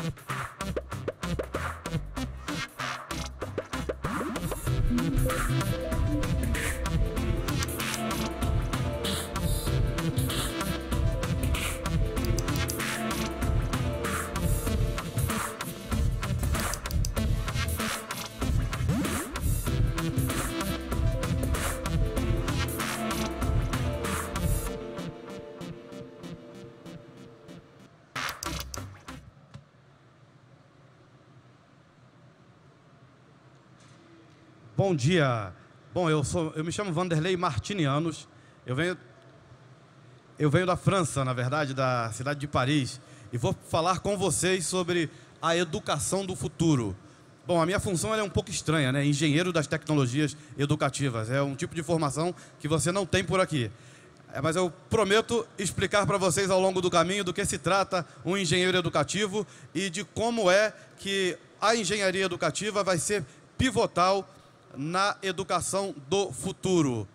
Bom dia. Bom, eu me chamo Vanderlei Martinianos. Eu venho da França, na verdade, da cidade de Paris, e vou falar com vocês sobre a educação do futuro. Bom, a minha função é um pouco estranha, né? Engenheiro das tecnologias educativas. É um tipo de formação que você não tem por aqui. Mas eu prometo explicar para vocês ao longo do caminho do que se trata um engenheiro educativo e de como é que a engenharia educativa vai ser pivotal na educação do futuro.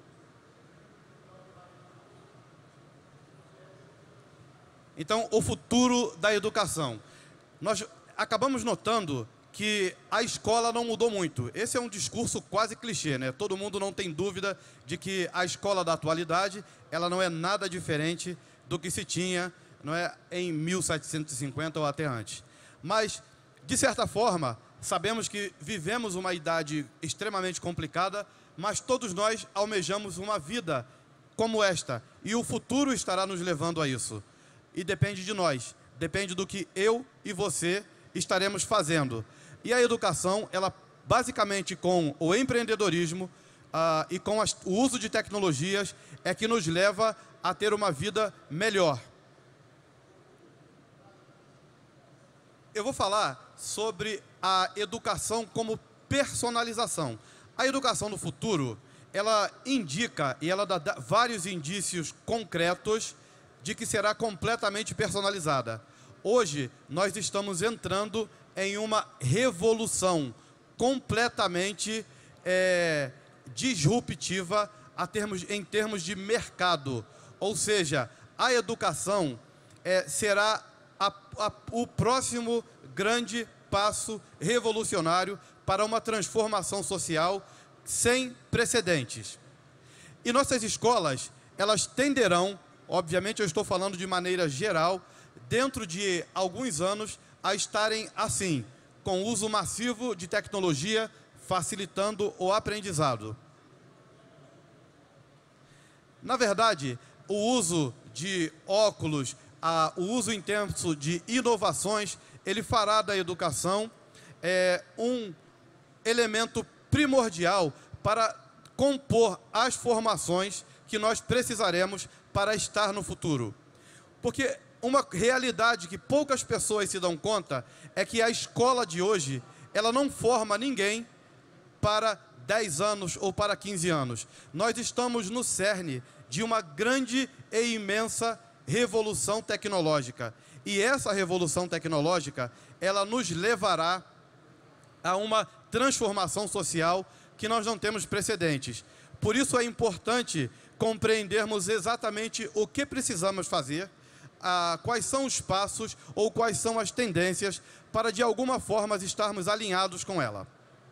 Então, o futuro da educação. Nós acabamos notando que a escola não mudou muito. Esse é um discurso quase clichê, né? Todo mundo não tem dúvida de que a escola da atualidade, ela não é nada diferente do que se tinha, não é, em 1750 ou até antes. Mas, de certa forma, sabemos que vivemos uma idade extremamente complicada, mas todos nós almejamos uma vida como esta. E o futuro estará nos levando a isso. E depende de nós, depende do que eu e você estaremos fazendo. E a educação, ela basicamente com o empreendedorismo e com o uso de tecnologias, é que nos leva a ter uma vida melhor. Eu vou falar sobre a educação como personalização. A educação do futuro, ela indica e ela dá vários indícios concretos de que será completamente personalizada. Hoje, nós estamos entrando em uma revolução completamente disruptiva em termos de mercado. Ou seja, a educação será o próximo grande passo revolucionário para uma transformação social sem precedentes. E nossas escolas, elas tenderão, obviamente eu estou falando de maneira geral, dentro de alguns anos, a estarem assim, com uso massivo de tecnologia, facilitando o aprendizado. Na verdade, o uso de óculos, o uso intenso de inovações, ele fará da educação um elemento primordial para compor as formações que nós precisaremos para estar no futuro. Porque uma realidade que poucas pessoas se dão conta é que a escola de hoje, ela não forma ninguém para 10 anos ou para 15 anos. Nós estamos no cerne de uma grande e imensa revolução tecnológica. E essa revolução tecnológica, ela nos levará a uma transformação social que nós não temos precedentes. Por isso é importante compreendermos exatamente o que precisamos fazer, quais são os passos ou quais são as tendências para, de alguma forma, estarmos alinhados com ela.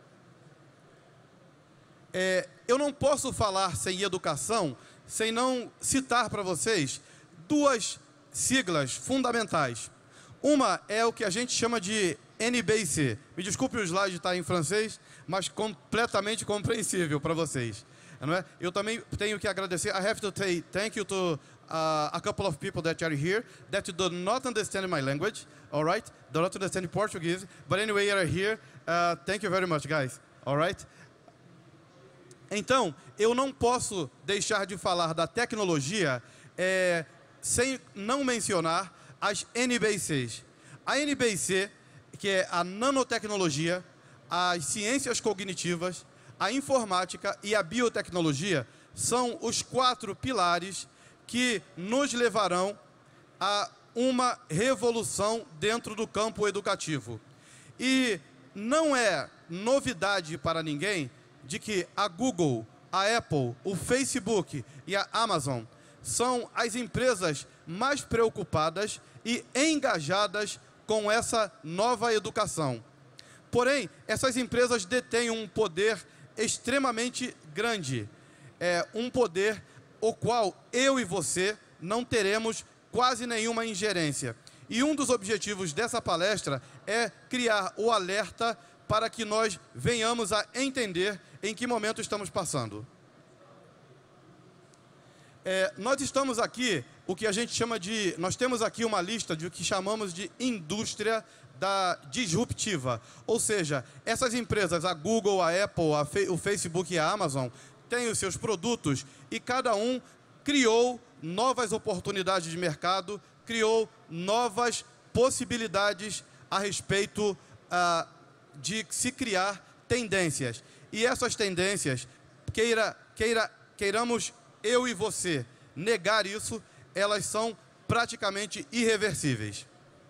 Eu não posso falar sem educação, sem não citar para vocês duas siglas fundamentais. Uma é o que a gente chama de NBIC. Me desculpe o slide estar em francês, mas completamente compreensível para vocês. Não é? Eu também tenho que agradecer. I have to say thank you to a couple of people that are here that do not understand my language, all right? Do not understand Portuguese, but anyway, you are here. Thank you very much, guys. All right? Então, eu não posso deixar de falar da tecnologia sem não mencionar as NBICs. A NBIC, que é a nanotecnologia, as ciências cognitivas, a informática e a biotecnologia, são os 4 pilares que nos levarão a uma revolução dentro do campo educativo. E não é novidade para ninguém de que a Google, a Apple, o Facebook e a Amazon são as empresas mais preocupadas e engajadas com essa nova educação. Porém, essas empresas detêm um poder extremamente grande, um poder o qual eu e você não teremos quase nenhuma ingerência. E um dos objetivos dessa palestra é criar o alerta para que nós venhamos a entender em que momento estamos passando. Nós estamos aqui, o que a gente chama de... Nós temos aqui uma lista de o que chamamos de indústria disruptiva. Ou seja, essas empresas, a Google, a Apple, o Facebook e a Amazon, têm os seus produtos e cada um criou novas oportunidades de mercado, criou novas possibilidades a respeito de se criar tendências. E essas tendências, queiramos eu e você negar isso, elas são praticamente irreversíveis.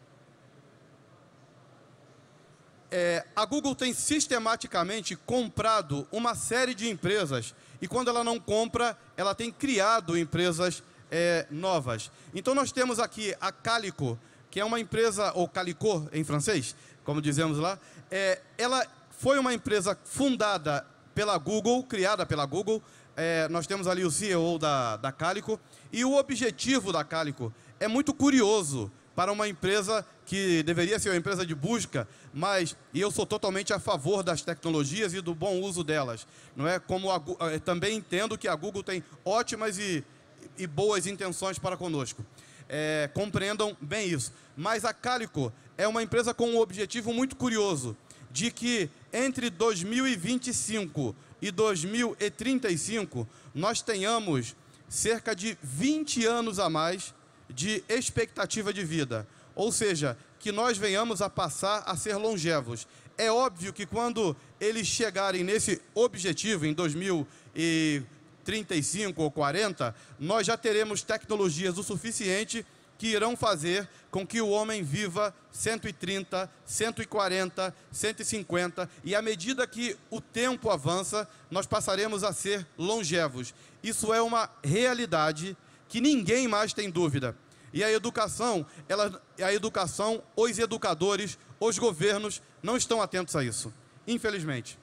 A Google tem sistematicamente comprado uma série de empresas e quando ela não compra, ela tem criado empresas novas. Então nós temos aqui a Calico, que é uma empresa, ou Calico em francês, como dizemos lá. Ela foi uma empresa fundada pela Google, criada pela Google. Nós temos ali o CEO da Calico e o objetivo da Calico é muito curioso para uma empresa que deveria ser uma empresa de busca, mas eu sou totalmente a favor das tecnologias e do bom uso delas. Não é? Também entendo que a Google tem ótimas e boas intenções para conosco. Compreendam bem isso. Mas a Calico é uma empresa com um objetivo muito curioso, de que entre 2025 e 2035, nós tenhamos cerca de 20 anos a mais de expectativa de vida. Ou seja, que nós venhamos a passar a ser longevos. É óbvio que quando eles chegarem nesse objetivo, em 2035 ou 40, nós já teremos tecnologias o suficiente que irão fazer com que o homem viva 130, 140, 150, e à medida que o tempo avança, nós passaremos a ser longevos. Isso é uma realidade que ninguém mais tem dúvida. E a educação, os educadores, os governos não estão atentos a isso, infelizmente.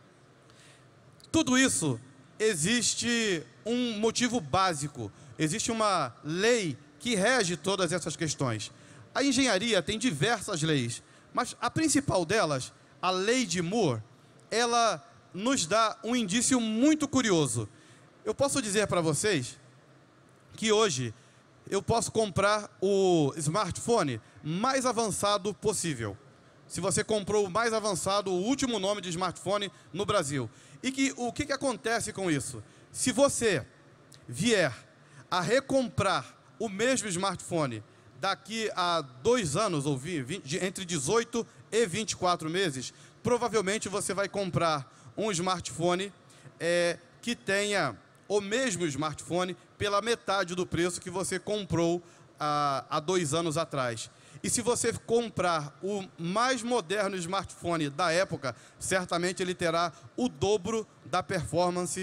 Tudo isso existe um motivo básico, existe uma lei que rege todas essas questões. A engenharia tem diversas leis, mas a principal delas, a lei de Moore, ela nos dá um indício muito curioso. Eu posso dizer para vocês que hoje eu posso comprar o smartphone mais avançado possível. Se você comprou o mais avançado, o último nome de smartphone no Brasil. E o que acontece com isso? Se você vier a recomprar o mesmo smartphone daqui a 2 anos, ou entre 18 e 24 meses, provavelmente você vai comprar um smartphone que tenha o mesmo smartphone pela metade do preço que você comprou há 2 anos atrás. E se você comprar o mais moderno smartphone da época, certamente ele terá o dobro da performance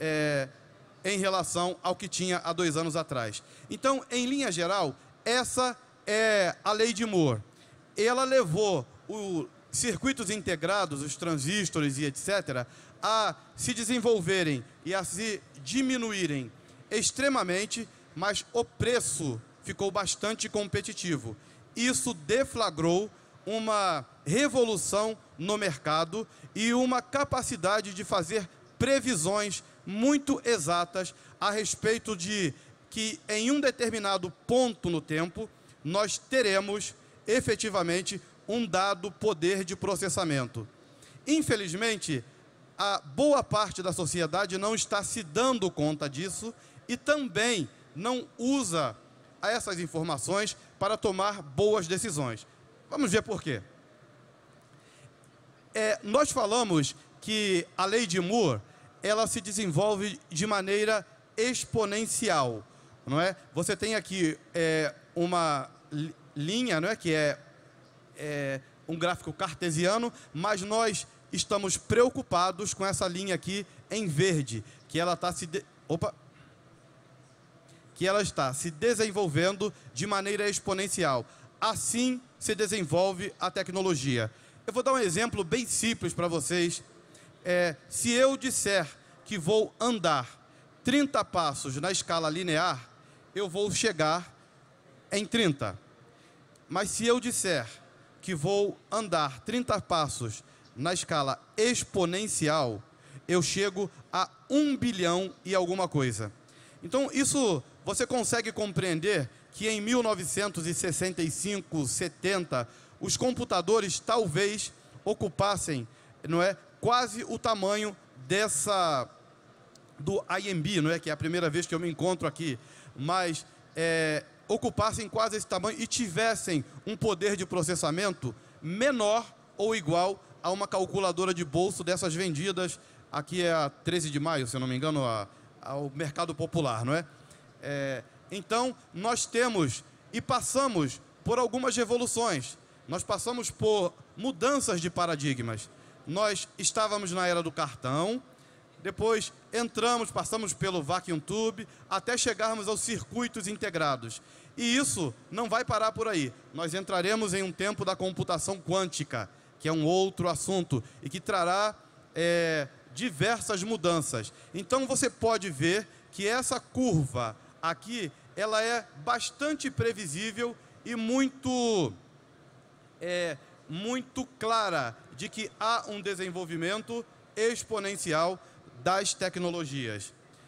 em relação ao que tinha há 2 anos atrás. Então, em linha geral, essa é a lei de Moore. Ela levou os circuitos integrados, os transistores e etc., a se desenvolverem e a se diminuírem extremamente, mas o preço ficou bastante competitivo. Isso deflagrou uma revolução no mercado e uma capacidade de fazer previsões muito exatas a respeito de que em um determinado ponto no tempo nós teremos efetivamente um dado poder de processamento. Infelizmente, a boa parte da sociedade não está se dando conta disso e também não usa essas informações para tomar boas decisões. Vamos ver por quê. Nós falamos que a lei de Moore, ela se desenvolve de maneira exponencial, não é? Você tem aqui uma linha, não é? Que é um gráfico cartesiano, mas nós estamos preocupados com essa linha aqui em verde, que ela está está se desenvolvendo de maneira exponencial. Assim se desenvolve a tecnologia. Eu vou dar um exemplo bem simples para vocês. Se eu disser que vou andar 30 passos na escala linear, eu vou chegar em 30. Mas se eu disser que vou andar 30 passos na escala exponencial, eu chego a 1 bilhão e alguma coisa. Então, isso você consegue compreender que em 1965, 70, os computadores talvez ocupassem, não é, quase o tamanho do IMB, não é, que é a primeira vez que eu me encontro aqui, mas ocupassem quase esse tamanho e tivessem um poder de processamento menor ou igual a uma calculadora de bolso dessas vendidas, aqui é a 13 de maio, se eu não me engano, ao mercado popular, não é? Então, nós temos e passamos por algumas revoluções, nós passamos por mudanças de paradigmas. Nós estávamos na era do cartão, depois passamos pelo vacuum tube, até chegarmos aos circuitos integrados. E isso não vai parar por aí. Nós entraremos em um tempo da computação quântica, que é um outro assunto, e que trará diversas mudanças. Então, você pode ver que essa curva aqui, ela é bastante previsível e muito clara de que há um desenvolvimento exponencial das tecnologias.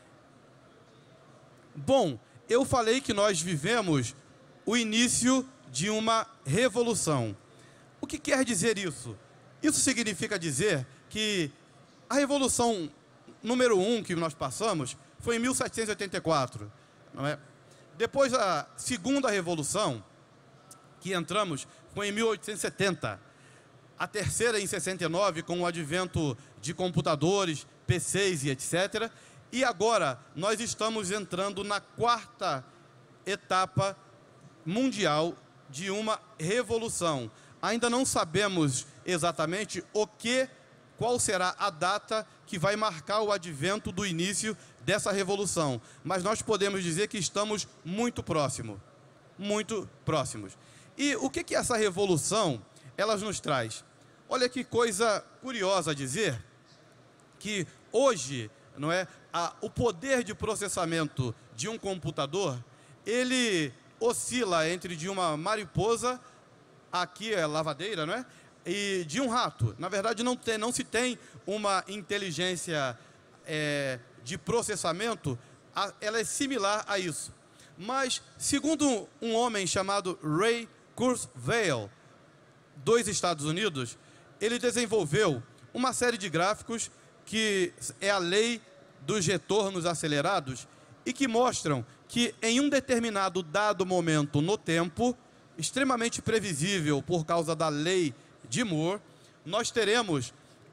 Bom, eu falei que nós vivemos o início de uma revolução. O que quer dizer isso? Isso significa dizer que a revolução número 1 que nós passamos foi em 1784, não é? Depois, a segunda revolução que entramos foi em 1870. A terceira em 69, com o advento de computadores, PCs e etc. E agora nós estamos entrando na quarta etapa mundial de uma revolução. Ainda não sabemos exatamente qual será a data que vai marcar o advento do início dessa revolução. Mas nós podemos dizer que estamos muito próximos. Muito próximos. E o que essa revolução ela nos traz? Olha que coisa curiosa dizer que hoje, não é, o poder de processamento de um computador, ele oscila entre de uma mariposa, aqui é lavadeira, não é? E de um rato. Na verdade, não se tem uma inteligência de processamento, ela é similar a isso. Mas, segundo um homem chamado Ray Kurzweil, dos Estados Unidos, ele desenvolveu uma série de gráficos que é a lei dos retornos acelerados e que mostram que em um determinado dado momento no tempo, extremamente previsível por causa da lei de Moore, nós teremos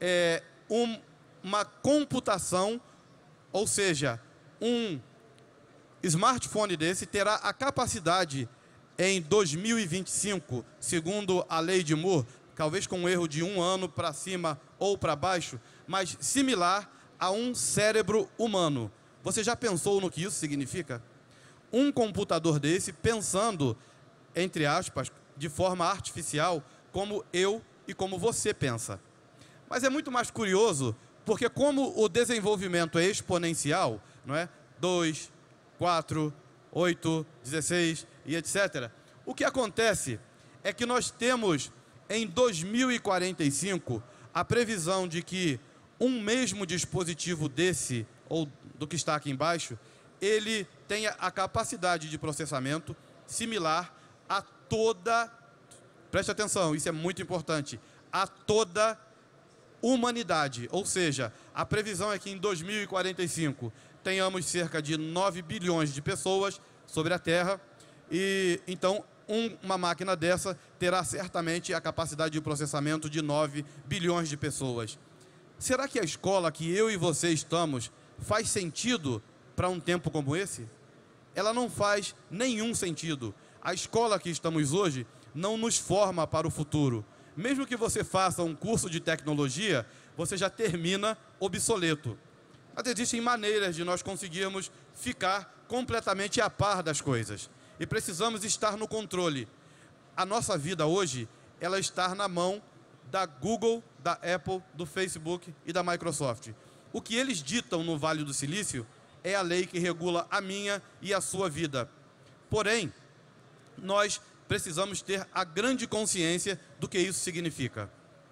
uma computação, ou seja, um smartphone desse terá a capacidade em 2025, segundo a lei de Moore, talvez com um erro de 1 ano para cima ou para baixo, mas similar a um cérebro humano. Você já pensou no que isso significa? Um computador desse pensando, entre aspas, de forma artificial, como eu e como você pensa. Mas é muito mais curioso, porque como o desenvolvimento é exponencial, não é? 2, 4, 8, 16 e etc. O que acontece é que nós temos, em 2045, a previsão de que um mesmo dispositivo desse, ou do que está aqui embaixo, ele tenha a capacidade de processamento similar a toda, preste atenção, isso é muito importante, a toda humanidade. Ou seja, a previsão é que em 2045 tenhamos cerca de 9 bilhões de pessoas sobre a Terra e então uma máquina dessa terá certamente a capacidade de processamento de 9 bilhões de pessoas. Será que a escola que eu e você estamos faz sentido para um tempo como esse? Ela não faz nenhum sentido. A escola que estamos hoje não nos forma para o futuro. Mesmo que você faça um curso de tecnologia, você já termina obsoleto. Mas existem maneiras de nós conseguirmos ficar completamente a par das coisas. E precisamos estar no controle. a nossa vida hoje, ela está na mão da Google, da Apple, do Facebook e da Microsoft. O que eles ditam no Vale do Silício é a lei que regula a minha e a sua vida. Porém, nós precisamos ter a grande consciência do que isso significa.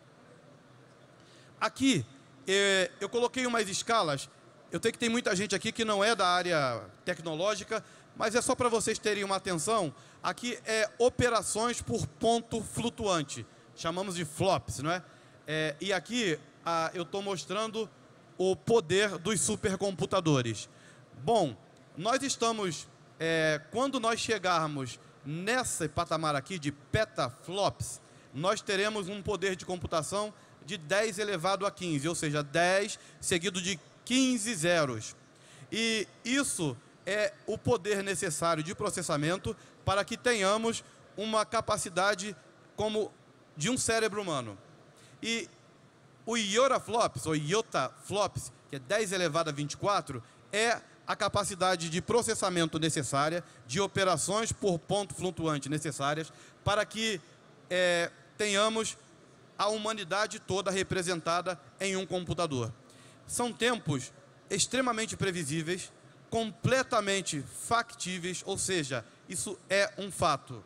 Aqui, eu coloquei umas escalas. Eu sei que tem muita gente aqui que não é da área tecnológica, mas é só para vocês terem uma atenção. Aqui é operações por ponto flutuante. Chamamos de flops, não é? E aqui eu estou mostrando o poder dos supercomputadores. Bom, nós estamos... quando nós chegarmos nesse patamar aqui de petaflops, nós teremos um poder de computação de 10 elevado a 15, ou seja, 10 seguido de 15 zeros. E isso é o poder necessário de processamento para que tenhamos uma capacidade como de um cérebro humano. E o iotaflops, ou iotaflops, que é 10 elevado a 24, é a capacidade de processamento necessária, de operações por ponto flutuante necessárias, para que tenhamos a humanidade toda representada em um computador. São tempos extremamente previsíveis, completamente factíveis, ou seja, isso é um fato.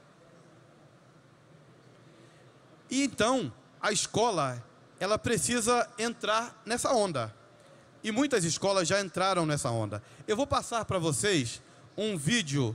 E então, a escola, ela precisa entrar nessa onda. E muitas escolas já entraram nessa onda. Eu vou passar para vocês um vídeo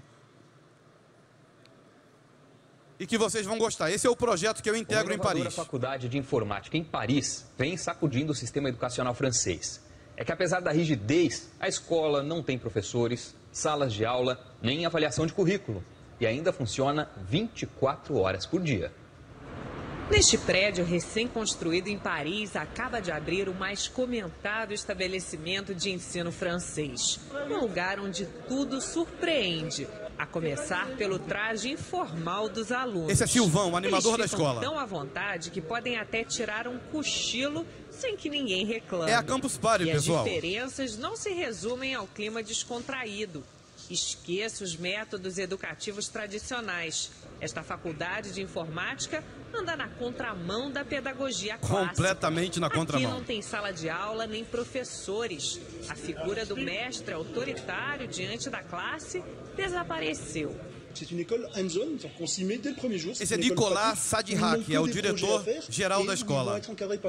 e que vocês vão gostar. Esse é o projeto que eu integro em Paris. A Faculdade de Informática em Paris vem sacudindo o sistema educacional francês. É que apesar da rigidez, a escola não tem professores, salas de aula, nem avaliação de currículo. E ainda funciona 24 horas por dia. Neste prédio recém-construído em Paris, acaba de abrir o mais comentado estabelecimento de ensino francês. Um lugar onde tudo surpreende, a começar pelo traje informal dos alunos. Esse é Silvão, animador da Eles escola. Tão à vontade que podem até tirar um cochilo sem que ninguém reclame. É a Campus Party, pessoal. E as diferenças não se resumem ao clima descontraído. Esqueça os métodos educativos tradicionais. Esta faculdade de informática anda na contramão da pedagogia clássica. Completamente na contramão. Aqui não tem sala de aula nem professores. A figura do mestre autoritário diante da classe desapareceu. Esse é Nicolas Sadihak, que é o diretor-geral da escola.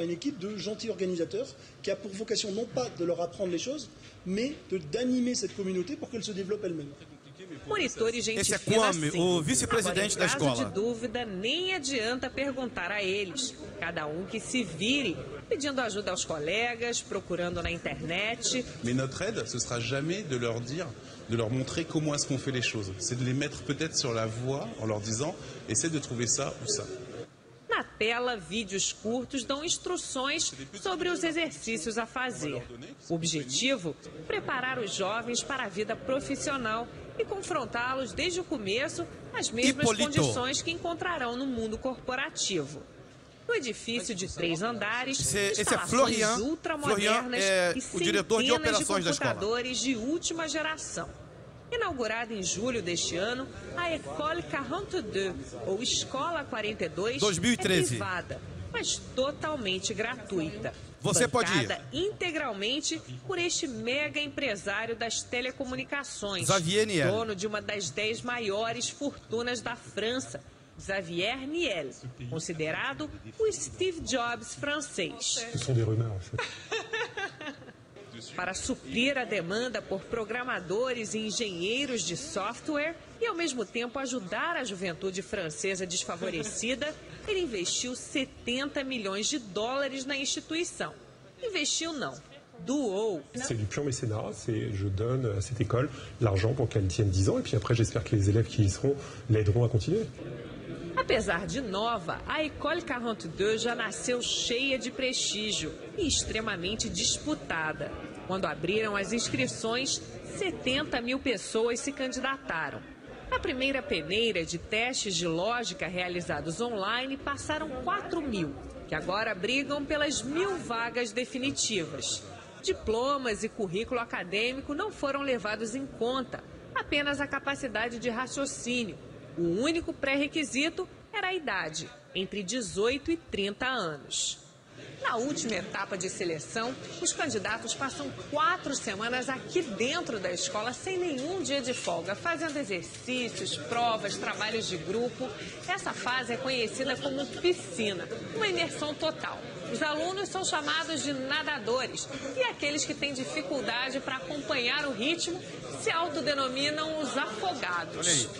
Monitores gente Esse é fina Kwame, assim. o vice-presidente da Agora, em escola. caso de dúvida, nem adianta perguntar a eles. Cada um que se vire, pedindo ajuda aos colegas, procurando na internet. Mais notre aide, ce sera jamais de leur dire, de leur montrer comment est-ce qu'on fait les choses. C'est de les mettre peut-être sur la voie en leur disant, essaie de trouver ça ou ça. Na tela, vídeos curtos dão instruções sobre os exercícios a fazer. O objetivo? Preparar os jovens para a vida profissional e confrontá-los desde o começo às mesmas condições que encontrarão no mundo corporativo. No edifício de 3 andares, esse é Florian. ultramodernas e o diretor de operações da escola. computadores de última geração. Inaugurada em julho deste ano, a École 42, ou Escola 42, 2013. é privada, mas totalmente gratuita. Você pode ir. Bancada integralmente por este mega empresário das telecomunicações, Xavier Niel, dono de uma das 10 maiores fortunas da França, Xavier Niel, considerado o Steve Jobs francês. Para suprir a demanda por programadores e engenheiros de software e, ao mesmo tempo, ajudar a juventude francesa desfavorecida, ele investiu 70 milhões de dólares na instituição. Investiu não, doou. C'est du pur mécénat, je donne à cette école l'argent pour qu'elle tienne 10 ans et puis après j'espère que les élèves qui y seront l'aideront à continuer. Apesar de nova, a École 42 já nasceu cheia de prestígio e extremamente disputada. Quando abriram as inscrições, 70 mil pessoas se candidataram. Na primeira peneira de testes de lógica realizados online, passaram 4 mil, que agora brigam pelas 1.000 vagas definitivas. Diplomas e currículo acadêmico não foram levados em conta, apenas a capacidade de raciocínio. O único pré-requisito era a idade, entre 18 e 30 anos. Na última etapa de seleção, os candidatos passam 4 semanas aqui dentro da escola sem nenhum dia de folga, fazendo exercícios, provas, trabalhos de grupo. Essa fase é conhecida como piscina, uma imersão total. Os alunos são chamados de nadadores e aqueles que têm dificuldade para acompanhar o ritmo se autodenominam os afogados.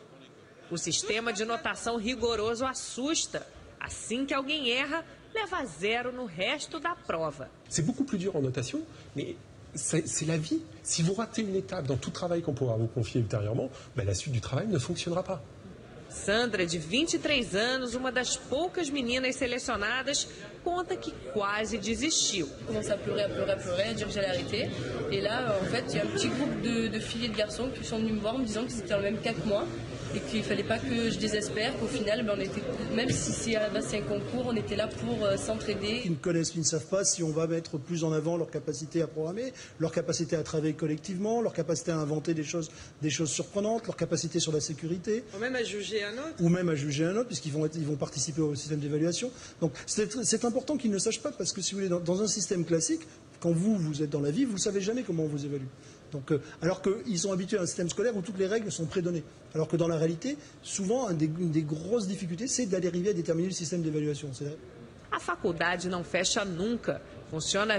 O sistema de notação rigoroso assusta. Assim que alguém erra, leva 0 no resto da prova. C'est beaucoup plus dur en notation, mais c'est la vie. Si vous ratez une étape dans tout travail qu'on pourra vous confier ultérieurement, la suite du travail ne fonctionnera pas. Sandra, de 23 anos, uma das poucas meninas selecionadas, conta que quase desistiu. Commence à pleurer, à dire que j'allais arrêter. Et là, en fait, il y a un petit groupe de filles et de garçons qui sont venus me voir en me disant qu'ils étaient dans le même cas que moi. Et qu'il ne fallait pas que je désespère, qu'au final, on était, même si à la base c'est un concours, on était là pour s'entraider. Qui ne connaissent, qui ne savent pas si on va mettre plus en avant leur capacité à programmer, leur capacité à travailler collectivement, leur capacité à inventer des choses surprenantes, leur capacité sur la sécurité. Ou même à juger un autre. Ou même à juger un autre, puisqu'ils vont participer au système d'évaluation. Donc c'est important qu'ils ne sachent pas, parce que si vous voulez, dans un système classique, quand vous êtes dans la vie, vous ne savez jamais comment on vous évalue. Donc, alors qu'ils sont habitués à un système scolaire où toutes les règles sont prédonnées. Alors que dans la réalité, souvent, une des grosses difficultés, c'est d'arriver à déterminer le système d'évaluation. A faculdade não fecha nunca. Funciona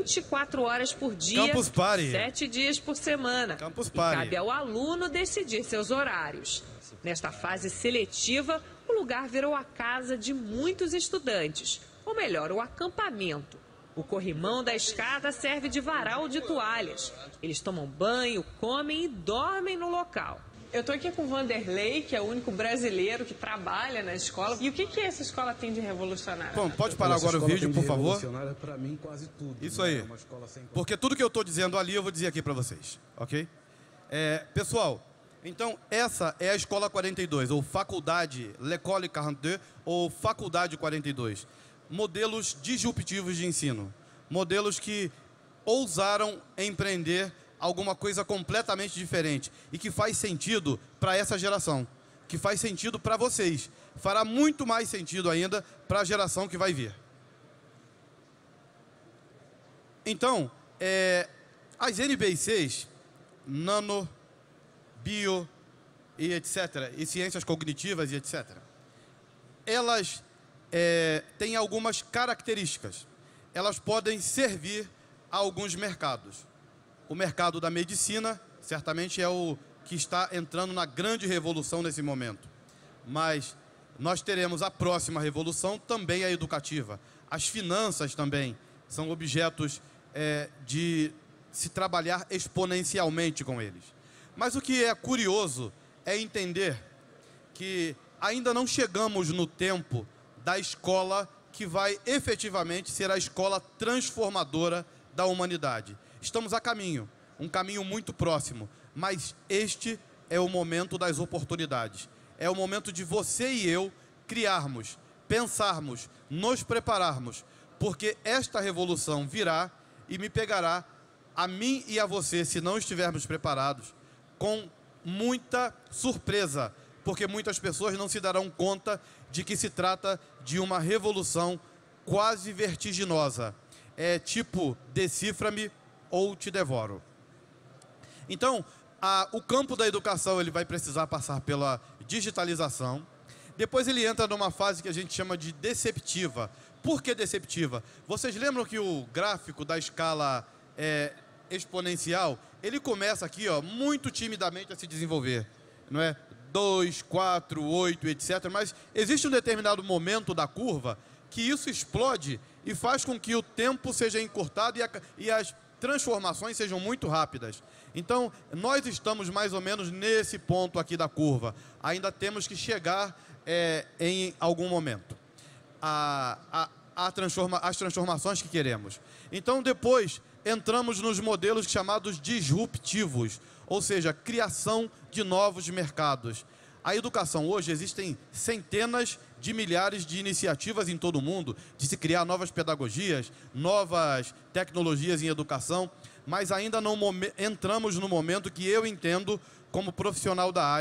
24 horas por dia, Campus Party. 7 dias por semana. Campus E Party. cabe ao aluno decidir seus horários. Nesta fase seletiva, o lugar virou a casa de muitos estudantes. Ou melhor, o acampamento. O corrimão da escada serve de varal de toalhas. Eles tomam banho, comem e dormem no local. Eu estou aqui com o Vanderlei, que é o único brasileiro que trabalha na escola. E o que essa escola tem de revolucionário? Bom, pode parar agora o vídeo, por favor? Para mim, quase tudo. Isso aí. Porque tudo que eu estou dizendo ali, eu vou dizer aqui para vocês, ok? Pessoal, então essa é a Escola 42, ou Faculdade L'École 42, ou Faculdade 42. Modelos disruptivos de ensino. Modelos que ousaram empreender alguma coisa completamente diferente e que faz sentido para essa geração, que faz sentido para vocês. Fará muito mais sentido ainda para a geração que vai vir. Então, as NBICs, nano, bio e etc., e ciências cognitivas e etc., elas têm algumas características. Elas podem servir a alguns mercados. O mercado da medicina, certamente, é o que está entrando na grande revolução nesse momento. Mas nós teremos a próxima revolução, também a educativa. As finanças também são objetos de se trabalhar exponencialmente com eles. Mas o que é curioso é entender que ainda não chegamos no tempo da escola que vai efetivamente ser a escola transformadora da humanidade. Estamos a caminho, um caminho muito próximo, mas este é o momento das oportunidades. É o momento de você e eu criarmos, pensarmos, nos prepararmos, porque esta revolução virá e me pegará, a mim e a você, se não estivermos preparados, com muita surpresa, porque muitas pessoas não se darão conta de que se trata de uma revolução quase vertiginosa. É tipo, decifra-me ou te devoro. Então, o campo da educação ele vai precisar passar pela digitalização. Depois ele entra numa fase que a gente chama de deceptiva. Por que deceptiva? Vocês lembram que o gráfico da escala exponencial, ele começa aqui, ó, muito timidamente a se desenvolver, não é? 2, 4, 8, etc. Mas existe um determinado momento da curva que isso explode e faz com que o tempo seja encurtado e as transformações sejam muito rápidas. Então, nós estamos mais ou menos nesse ponto aqui da curva. Ainda temos que chegar em algum momento as transformações que queremos. Então, depois, entramos nos modelos chamados disruptivos, ou seja, criação de novos mercados. A educação hoje, existem centenas de milhares de iniciativas em todo o mundo de se criar novas pedagogias, novas tecnologias em educação, mas ainda não entramos no momento que eu entendo, como profissional da área,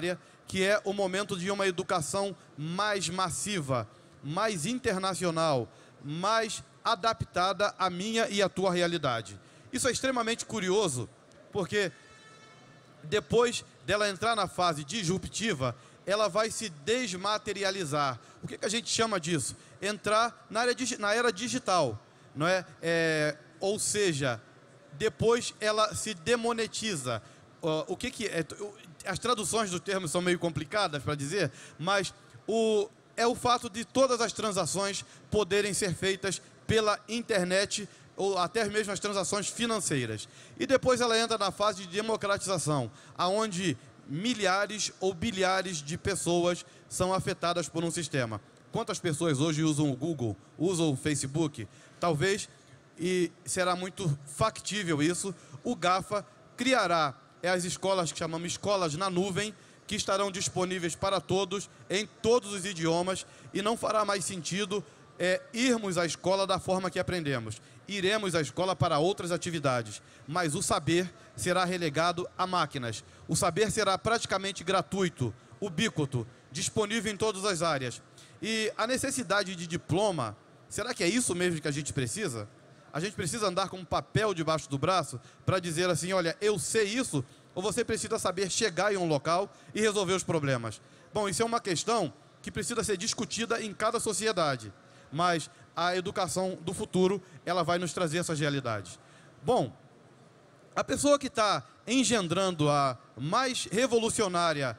que é o momento de uma educação mais massiva, mais internacional, mais adaptada à minha e à tua realidade. Isso é extremamente curioso, porque depois dela entrar na fase disruptiva, ela vai se desmaterializar. O que a gente chama disso? Entrar na era digital, não é? Ou seja, depois ela se demonetiza. O que é? As traduções dos termos são meio complicadas para dizer, mas é o fato de todas as transações poderem ser feitas pela internet, ou até mesmo as transações financeiras. E depois ela entra na fase de democratização, aonde milhares ou bilhares de pessoas são afetadas por um sistema. Quantas pessoas hoje usam o Google, usam o Facebook? Talvez, e será muito factível isso, o GAFA criará as escolas que chamamos escolas na nuvem, que estarão disponíveis para todos, em todos os idiomas, e não fará mais sentido irmos à escola da forma que aprendemos. Iremos à escola para outras atividades, mas o saber será relegado a máquinas. O saber será praticamente gratuito, ubíquo, disponível em todas as áreas. E a necessidade de diploma, será que é isso mesmo que a gente precisa? A gente precisa andar com um papel debaixo do braço para dizer assim, olha, eu sei isso, ou você precisa saber chegar em um local e resolver os problemas? Bom, isso é uma questão que precisa ser discutida em cada sociedade, mas a educação do futuro, ela vai nos trazer essas realidades. Bom, a pessoa que está engendrando a mais revolucionária,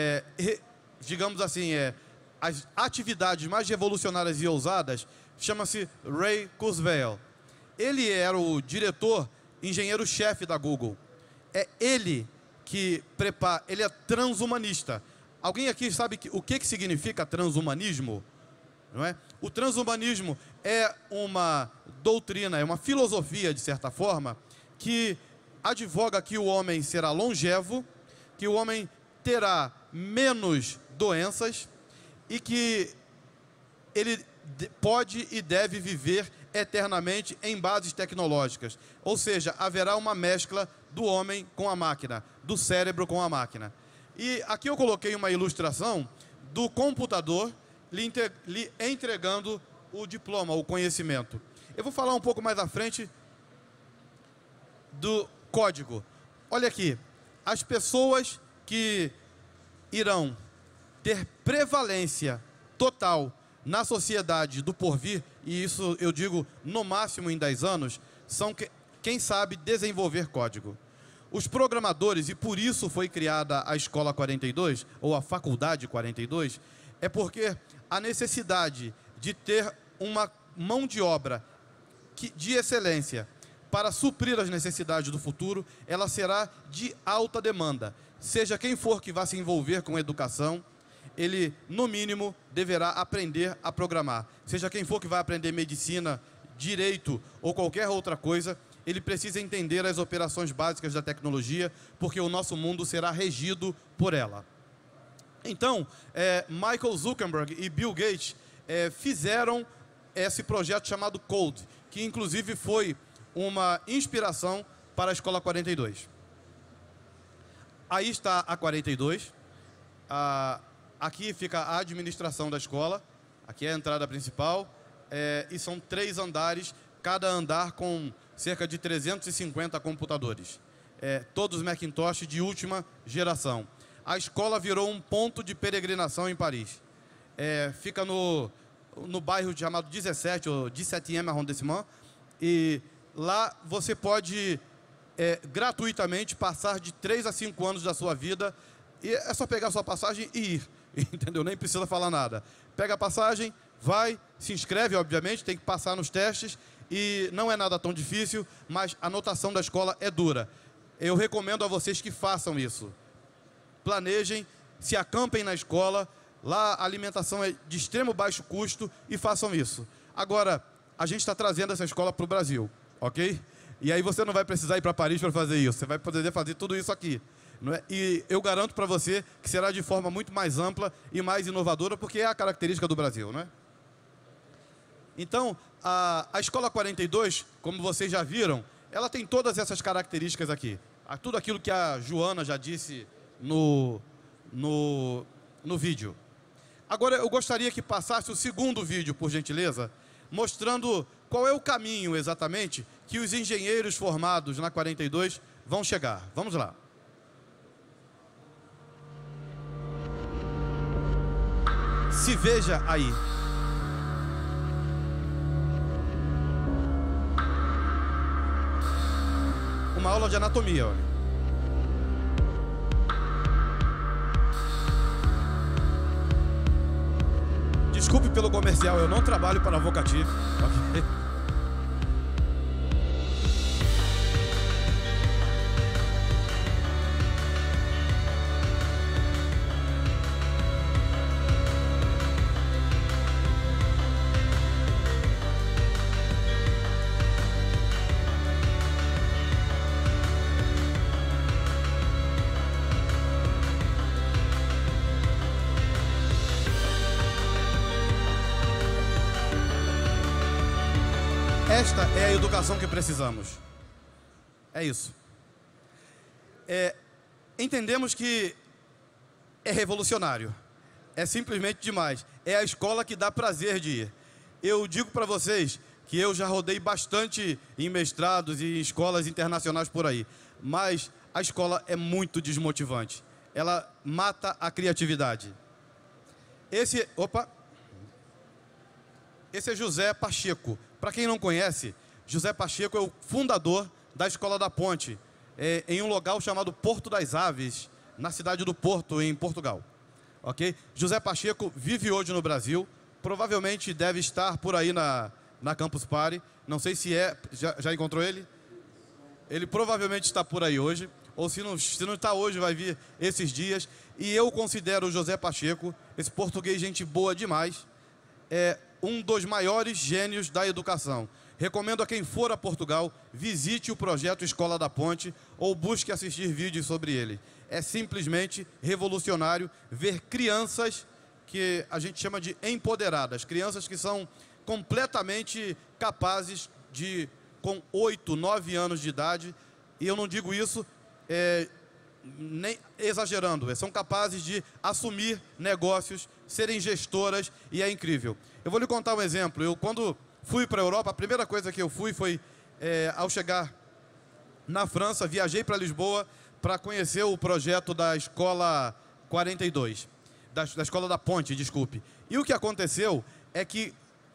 digamos assim, as atividades mais revolucionárias e ousadas, chama-se Ray Kurzweil. Ele era o diretor, engenheiro-chefe da Google. É ele que prepara, ele é transhumanista. Alguém aqui sabe o que significa transhumanismo? Não é? O transhumanismo é uma doutrina, é uma filosofia, de certa forma, que advoga que o homem será longevo, que o homem terá menos doenças e que ele pode e deve viver eternamente em bases tecnológicas. Ou seja, haverá uma mescla do homem com a máquina, do cérebro com a máquina. E aqui eu coloquei uma ilustração do computador lhe entregando o diploma, o conhecimento. Eu vou falar um pouco mais à frente do código. Olha aqui, as pessoas que irão ter prevalência total na sociedade do porvir, e isso eu digo no máximo em 10 anos, são quem sabe desenvolver código. Os programadores, e por isso foi criada a Escola 42, ou a Faculdade 42, é porque a necessidade de ter uma mão de obra de excelência para suprir as necessidades do futuro, ela será de alta demanda. Seja quem for que vá se envolver com educação, ele, no mínimo, deverá aprender a programar. Seja quem for que vai aprender medicina, direito ou qualquer outra coisa, ele precisa entender as operações básicas da tecnologia, porque o nosso mundo será regido por ela. Então, Michael Zuckerberg e Bill Gates fizeram esse projeto chamado Code, que inclusive foi uma inspiração para a Escola 42. Aí está a 42, aqui fica a administração da escola, aqui é a entrada principal, e são 3 andares, cada andar com cerca de 350 computadores, todos Macintosh de última geração. A escola virou um ponto de peregrinação em Paris. Fica no bairro chamado 17, ou 17e arrondissement, e lá você pode gratuitamente passar de 3 a 5 anos da sua vida, e é só pegar a sua passagem e ir, entendeu? Nem precisa falar nada. Pega a passagem, vai, se inscreve, obviamente, tem que passar nos testes, e não é nada tão difícil, mas a notação da escola é dura. Eu recomendo a vocês que façam isso. Planejem, se acampem na escola, lá a alimentação é de extremo baixo custo e façam isso. Agora, a gente está trazendo essa escola para o Brasil, ok? E aí você não vai precisar ir para Paris para fazer isso, você vai poder fazer tudo isso aqui. Não é? E eu garanto para você que será de forma muito mais ampla e mais inovadora, porque é a característica do Brasil, não é? Então, a Escola 42, como vocês já viram, ela tem todas essas características aqui. Tudo aquilo que a Joana já disse no no vídeo. Agora, eu gostaria que passasse o segundo vídeo, por gentileza, mostrando qual é o caminho, exatamente, que os engenheiros formados na 42 vão chegar. Vamos lá. Se veja aí. Uma aula de anatomia, olha. Desculpe pelo comercial, eu não trabalho para a Vocativ. Okay. Esta é a educação que precisamos. É isso. Entendemos que é revolucionário. É simplesmente demais. É a escola que dá prazer de ir. Eu digo para vocês que eu já rodei bastante em mestrados e em escolas internacionais por aí. Mas a escola é muito desmotivante. Ela mata a criatividade. Esse é José Pacheco. Para quem não conhece, José Pacheco é o fundador da Escola da Ponte, em um local chamado Porto das Aves, na cidade do Porto, em Portugal. Ok? José Pacheco vive hoje no Brasil, provavelmente deve estar por aí na Campus Party. Não sei se já encontrou ele? Ele provavelmente está por aí hoje, ou se não está hoje, vai vir esses dias. E eu considero o José Pacheco, esse português gente boa demais, um dos maiores gênios da educação. Recomendo a quem for a Portugal, visite o projeto Escola da Ponte ou busque assistir vídeos sobre ele. É simplesmente revolucionário ver crianças que a gente chama de empoderadas, crianças que são completamente capazes de, com 8, 9 anos de idade, e eu não digo isso nem exagerando, são capazes de assumir negócios, serem gestoras, e é incrível. Eu vou lhe contar um exemplo. Eu, quando fui para a Europa, a primeira coisa que eu fui foi, ao chegar na França, viajei para Lisboa para conhecer o projeto da Escola 42, da Escola da Ponte, desculpe. E o que aconteceu é que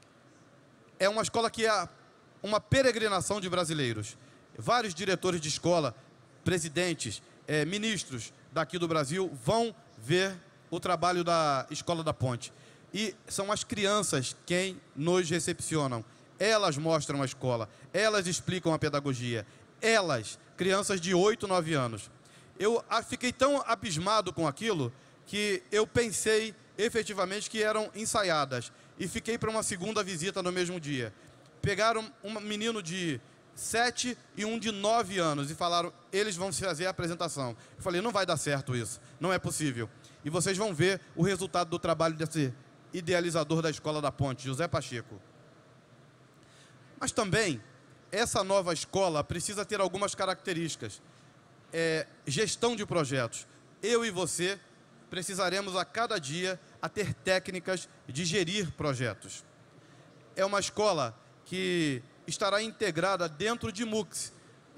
é uma escola que é uma peregrinação de brasileiros. Vários diretores de escola, presidentes, ministros daqui do Brasil vão ver o trabalho da Escola da Ponte. E são as crianças quem nos recepcionam. Elas mostram a escola, elas explicam a pedagogia. Elas, crianças de 8, 9 anos. Eu fiquei tão abismado com aquilo que eu pensei efetivamente que eram ensaiadas. E fiquei para uma segunda visita no mesmo dia. Pegaram um menino de 7 e um de 9 anos e falaram, eles vão fazer a apresentação. Eu falei, não vai dar certo isso, não é possível. E vocês vão ver o resultado do trabalho desse idealizador da Escola da Ponte, José Pacheco. Mas também, essa nova escola precisa ter algumas características. Gestão de projetos. Eu e você precisaremos a cada dia a ter técnicas de gerir projetos. É uma escola que estará integrada dentro de MOOCs.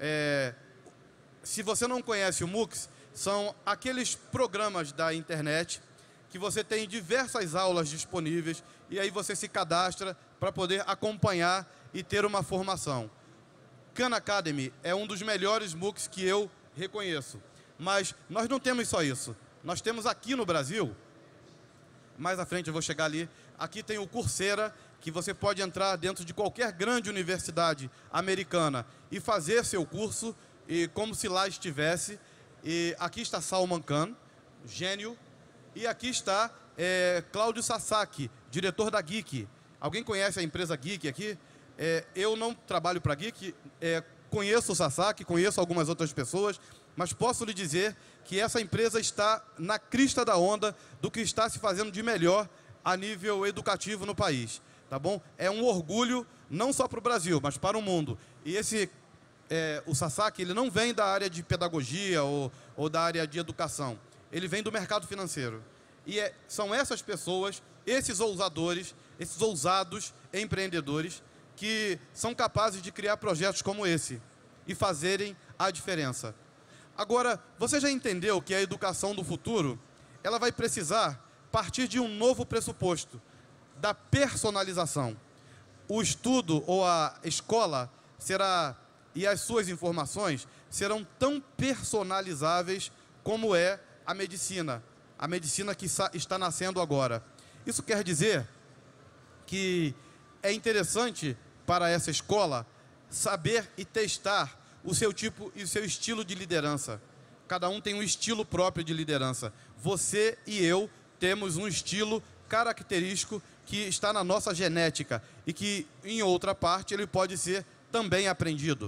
Se você não conhece o MOOCs, são aqueles programas da internet que você tem diversas aulas disponíveis e aí você se cadastra para poder acompanhar e ter uma formação. Khan Academy é um dos melhores MOOCs que eu reconheço. Mas nós não temos só isso. Nós temos aqui no Brasil, mais à frente eu vou chegar ali, aqui tem o Coursera, que você pode entrar dentro de qualquer grande universidade americana e fazer seu curso e como se lá estivesse. E aqui está Salman Khan, gênio. E aqui está Cláudio Sasaki, diretor da Geek. Alguém conhece a empresa Geek aqui? Eu não trabalho para a Geek, conheço o Sasaki, conheço algumas outras pessoas, mas posso lhe dizer que essa empresa está na crista da onda do que está se fazendo de melhor a nível educativo no país. Tá bom? É um orgulho não só para o Brasil, mas para o mundo. E o Sasaki, ele não vem da área de pedagogia ou da área de educação. ele vem do mercado financeiro. E são essas pessoas, esses ousadores, esses ousados empreendedores, que são capazes de criar projetos como esse e fazerem a diferença. Agora, você já entendeu que a educação do futuro, ela vai precisar partir de um novo pressuposto, da personalização. O estudo ou a escola será, e as suas informações serão tão personalizáveis como é a medicina que está nascendo agora. Isso quer dizer que é interessante para essa escola saber e testar o seu tipo e o seu estilo de liderança. Cada um tem um estilo próprio de liderança. Você e eu temos um estilo característico que está na nossa genética e que, em outra parte, ele pode ser também aprendido.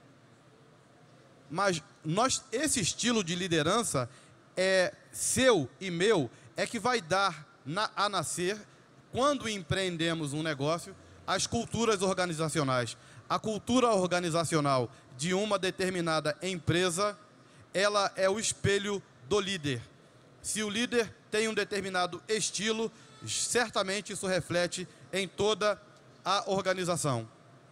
Mas esse estilo de liderança é seu e meu, é que vai dar a nascer, quando empreendemos um negócio, as culturas organizacionais. A cultura organizacional de uma determinada empresa, ela é o espelho do líder. Se o líder tem um determinado estilo, certamente isso reflete em toda a organização.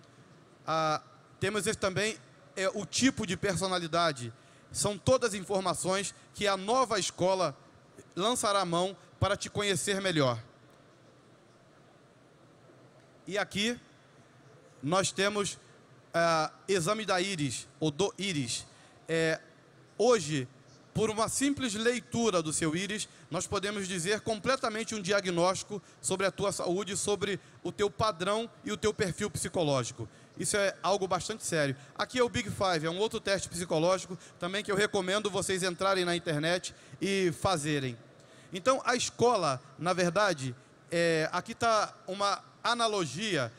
Temos esse também, o tipo de personalidade. São todas informações que a nova escola lançará mão para te conhecer melhor. E aqui nós temos exame da íris, ou do íris. Hoje, por uma simples leitura do seu íris, nós podemos dizer completamente um diagnóstico sobre a tua saúde, sobre o teu padrão e o teu perfil psicológico. Isso é algo bastante sério. Aqui é o Big Five, é um outro teste psicológico também que eu recomendo vocês entrarem na internet e fazerem. Então, a escola, na verdade, aqui está uma analogia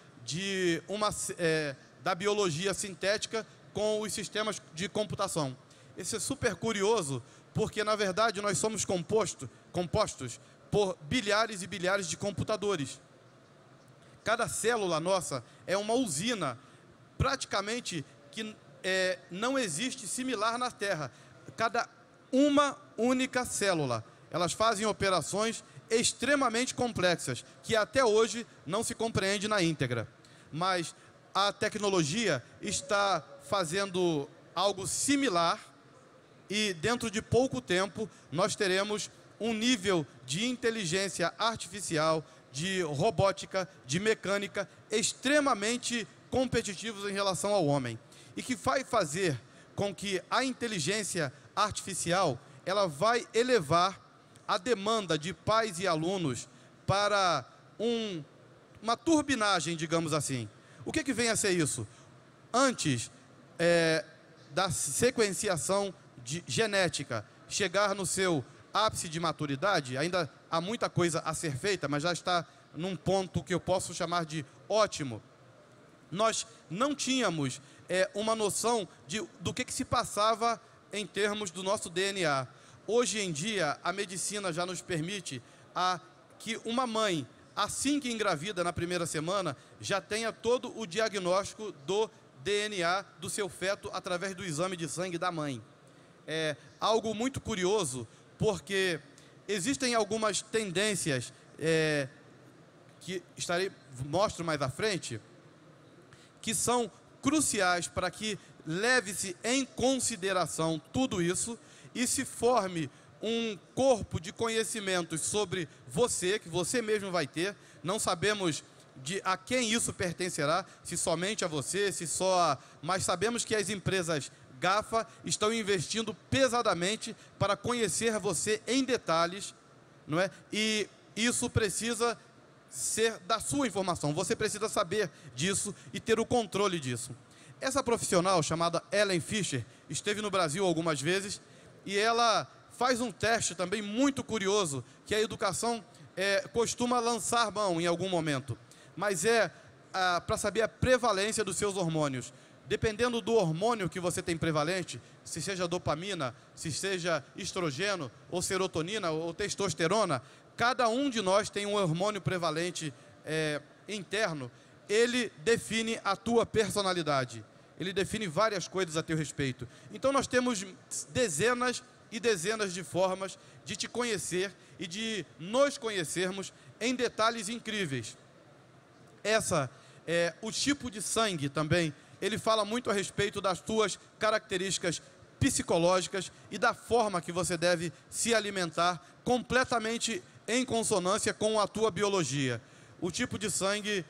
da biologia sintética com os sistemas de computação. Isso é super curioso, porque, na verdade, nós somos compostos por bilhares e bilhares de computadores. Cada célula nossa é uma usina, praticamente, que não existe similar na Terra. Uma única célula. Elas fazem operações extremamente complexas, que até hoje não se compreende na íntegra. Mas a tecnologia está fazendo algo similar e dentro de pouco tempo nós teremos um nível de inteligência artificial, de robótica, de mecânica extremamente competitivos em relação ao homem. E que vai fazer com que a inteligência artificial ela vai elevar a demanda de pais e alunos para uma turbinagem, digamos assim. O que vem a ser isso? Antes da sequenciação genética chegar no seu ápice de maturidade, ainda há muita coisa a ser feita, mas já está num ponto que eu posso chamar de ótimo. Nós não tínhamos uma noção do que se passava em termos do nosso DNA. Hoje em dia, a medicina já nos permite que uma mãe, assim que engravida na primeira semana, já tenha todo o diagnóstico do DNA do seu feto através do exame de sangue da mãe. É algo muito curioso, porque existem algumas tendências que mostro mais à frente, que são cruciais para que leve-se em consideração tudo isso e se forme um corpo de conhecimentos sobre você, que você mesmo vai ter. Não sabemos a quem isso pertencerá, se somente a você, mas sabemos que as empresas GAFA estão investindo pesadamente para conhecer você em detalhes, não é? E isso precisa ser da sua informação, você precisa saber disso e ter o controle disso. Essa profissional chamada Ellen Fisher esteve no Brasil algumas vezes e ela faz um teste também muito curioso, que a educação costuma lançar mão em algum momento, mas para saber a prevalência dos seus hormônios. Dependendo do hormônio que você tem prevalente, se seja dopamina, se seja estrogênio, ou serotonina, ou testosterona, cada um de nós tem um hormônio prevalente interno. Ele define a tua personalidade. Ele define várias coisas a teu respeito. Então nós temos dezenas e dezenas de formas de te conhecer e de nos conhecermos em detalhes incríveis. O tipo de sangue também, ele fala muito a respeito das tuas características psicológicas e da forma que você deve se alimentar, completamente em consonância com a tua biologia. O tipo de sangue,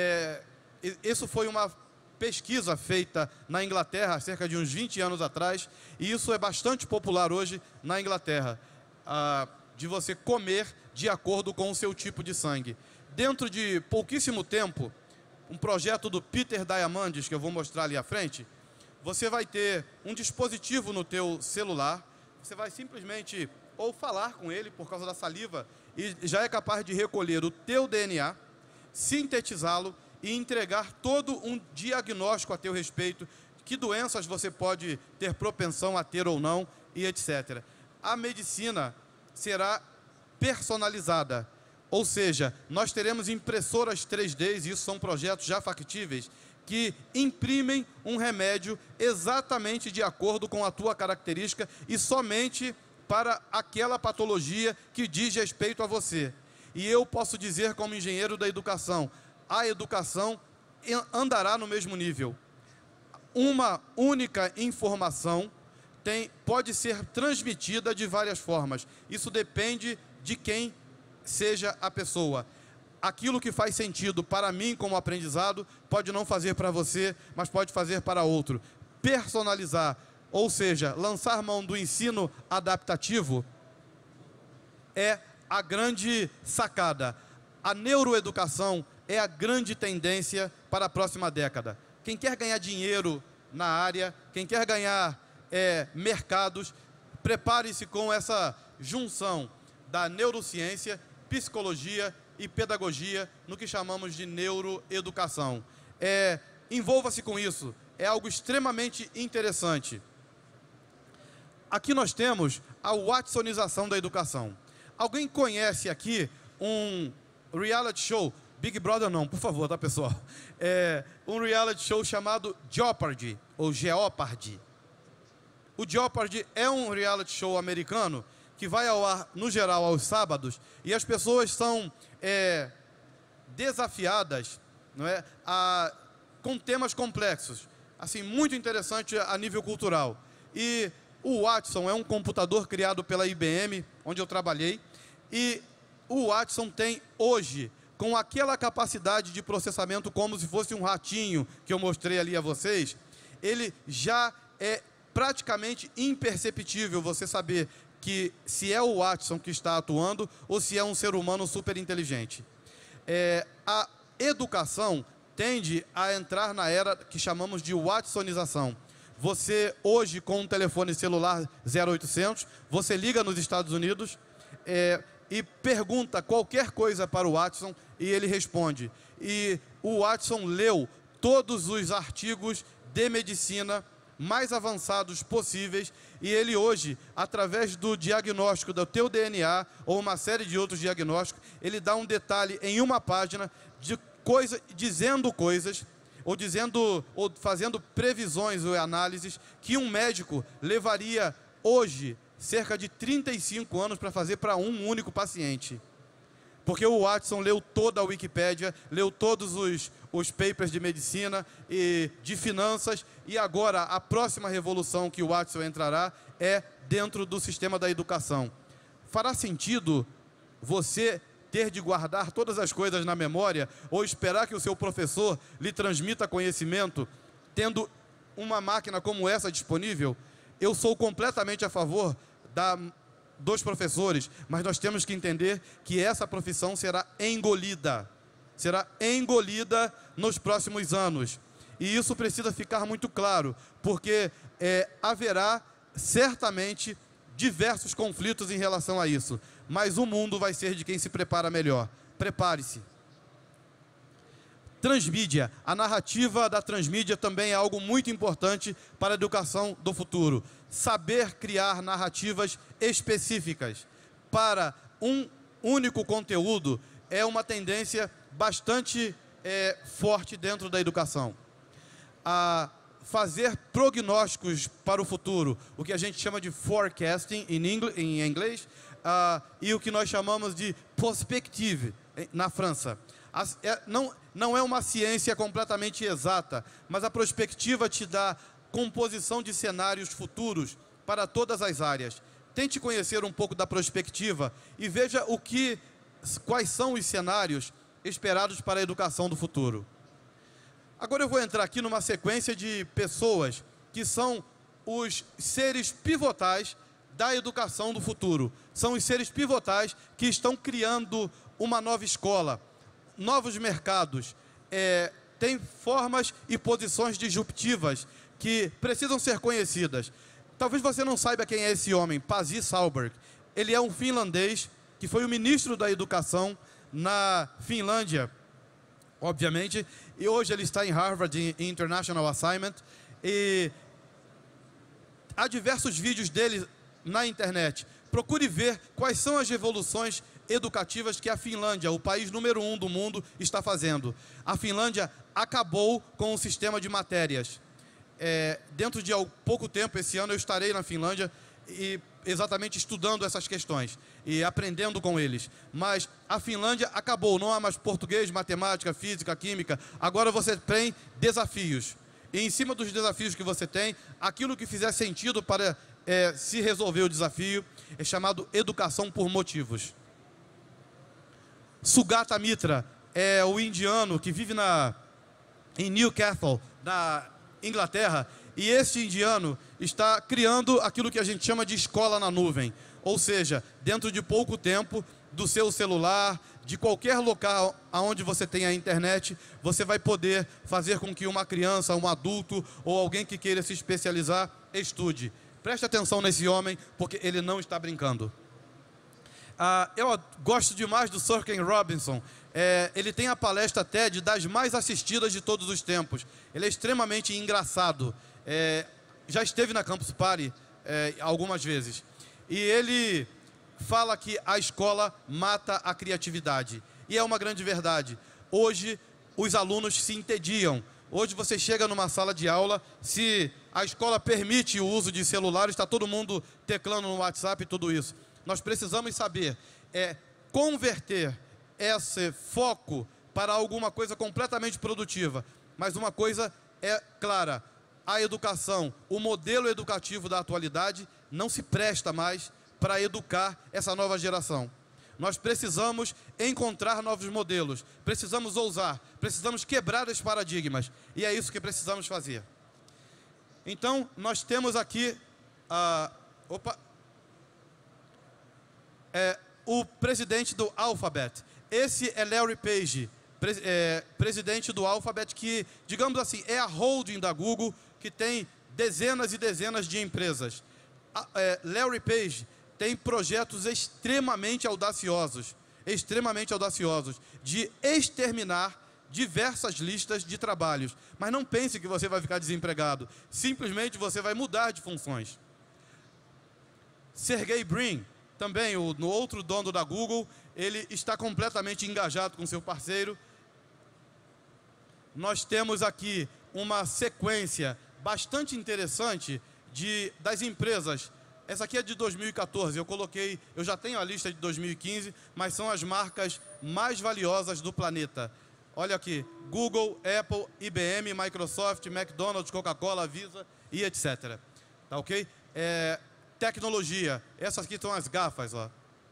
isso foi uma pesquisa feita na Inglaterra, cerca de uns 20 anos atrás, e isso é bastante popular hoje na Inglaterra, de você comer de acordo com o seu tipo de sangue. Dentro de pouquíssimo tempo, um projeto do Peter Diamandis, que eu vou mostrar ali à frente, você vai ter um dispositivo no teu celular, você vai simplesmente ou falar com ele por causa da saliva e já é capaz de recolher o teu DNA, sintetizá-lo e entregar todo um diagnóstico a teu respeito, que doenças você pode ter propensão a ter ou não, e etc. A medicina será personalizada, ou seja, nós teremos impressoras 3D, e isso são projetos já factíveis, que imprimem um remédio exatamente de acordo com a tua característica e somente para aquela patologia que diz respeito a você. E eu posso dizer, como engenheiro da educação, a educação andará no mesmo nível. Uma única informação pode ser transmitida de várias formas. Isso depende de quem seja a pessoa. Aquilo que faz sentido para mim como aprendizado pode não fazer para você, mas pode fazer para outro. Personalizar, ou seja, lançar mão do ensino adaptativo é a grande sacada. A neuroeducação é a grande tendência para a próxima década. Quem quer ganhar dinheiro na área, quem quer ganhar mercados, prepare-se com essa junção da neurociência, psicologia e pedagogia no que chamamos de neuroeducação. Envolva-se com isso, é algo extremamente interessante. Aqui nós temos a watsonização da educação. Alguém conhece aqui um reality show? Big Brother não, por favor, tá, pessoal? Um reality show chamado Jeopardy, ou Jeopardy. O Jeopardy é um reality show americano que vai ao ar, no geral, aos sábados, e as pessoas são desafiadas, não é, com temas complexos, assim, muito interessante a nível cultural. E o Watson é um computador criado pela IBM, onde eu trabalhei, e o Watson tem hoje, com aquela capacidade de processamento como se fosse um ratinho que eu mostrei ali a vocês, ele já é praticamente imperceptível você saber que se é o Watson que está atuando ou se é um ser humano super inteligente. A educação tende a entrar na era que chamamos de watsonização. Você hoje, com um telefone celular 0800, você liga nos Estados Unidos e pergunta qualquer coisa para o Watson e ele responde. E o Watson leu todos os artigos de medicina mais avançados possíveis e ele hoje, através do diagnóstico do teu DNA ou uma série de outros diagnósticos, ele dá um detalhe em uma página de dizendo coisas ou fazendo previsões ou análises que um médico levaria hoje cerca de 35 anos para fazer para um único paciente. Porque o Watson leu toda a Wikipédia, leu todos os papers de medicina e de finanças, e agora a próxima revolução que o Watson entrará é dentro do sistema da educação. Fará sentido você ter de guardar todas as coisas na memória ou esperar que o seu professor lhe transmita conhecimento, tendo uma máquina como essa disponível? Eu sou completamente a favor dos professores, mas nós temos que entender que essa profissão será engolida nos próximos anos. E isso precisa ficar muito claro, porque haverá certamente diversos conflitos em relação a isso, mas o mundo vai ser de quem se prepara melhor. Prepare-se. Transmídia. A narrativa da transmídia também é algo muito importante para a educação do futuro. Saber criar narrativas específicas para um único conteúdo é uma tendência bastante forte dentro da educação. fazer prognósticos para o futuro, o que a gente chama de forecasting em inglês, e o que nós chamamos de prospective na França. Não é uma ciência completamente exata, mas a prospectiva te dá composição de cenários futuros para todas as áreas. Tente conhecer um pouco da prospectiva e veja quais são os cenários esperados para a educação do futuro. Agora eu vou entrar aqui numa sequência de pessoas que são os seres pivotais da educação do futuro. São os seres pivotais que estão criando uma nova escola, novos mercados, tem formas e posições disruptivas que precisam ser conhecidas. Talvez você não saiba quem é esse homem, Pasi Sahlberg. Ele é um finlandês que foi o ministro da Educação na Finlândia, obviamente, e hoje ele está em Harvard International Assignment, e há diversos vídeos dele na internet. Procure ver quais são as revoluções educativas que a Finlândia, o país número 1 do mundo, está fazendo. A Finlândia acabou com o sistema de matérias. Dentro de pouco tempo, esse ano, eu estarei na Finlândia e exatamente estudando essas questões e aprendendo com eles. Mas a Finlândia acabou, não há mais português, matemática, física, química. Agora você tem desafios. E em cima dos desafios que você tem, aquilo que fizer sentido para se resolver o desafio é chamado educação por motivos. Sugata Mitra é o indiano que vive em Newcastle, na Inglaterra, e este indiano está criando aquilo que a gente chama de escola na nuvem. Ou seja, dentro de pouco tempo, do seu celular, de qualquer local onde você tem a internet, você vai poder fazer com que uma criança, um adulto ou alguém que queira se especializar, estude. Preste atenção nesse homem, porque ele não está brincando. Eu gosto demais do Sir Ken Robinson. Ele tem a palestra TED das mais assistidas de todos os tempos. Ele é extremamente engraçado. Já esteve na Campus Party algumas vezes. E ele fala que a escola mata a criatividade. E é uma grande verdade. Hoje, os alunos se entediam. Hoje você chega numa sala de aula, se a escola permite o uso de celulares, está todo mundo teclando no WhatsApp e tudo isso. Nós precisamos saber converter esse foco para alguma coisa completamente produtiva. Mas uma coisa é clara, a educação, o modelo educativo da atualidade não se presta mais para educar essa nova geração. Nós precisamos encontrar novos modelos, precisamos ousar, precisamos quebrar os paradigmas, e é isso que precisamos fazer. Então, nós temos aqui o presidente do Alphabet. Esse é Larry Page, presidente do Alphabet, que, digamos assim, é a holding da Google, que tem dezenas e dezenas de empresas. Larry Page tem projetos extremamente audaciosos, de exterminar diversas listas de trabalhos. Mas não pense que você vai ficar desempregado. Simplesmente você vai mudar de funções. Sergey Brin, também o outro dono da Google, ele está completamente engajado com seu parceiro. Nós temos aqui uma sequência bastante interessante das empresas. Essa aqui é de 2014, eu já tenho a lista de 2015, mas são as marcas mais valiosas do planeta. Olha aqui, Google, Apple, IBM, Microsoft, McDonald's, Coca-Cola, Visa e etc. Tá ok? Tecnologia, essas aqui são as gafas, ó.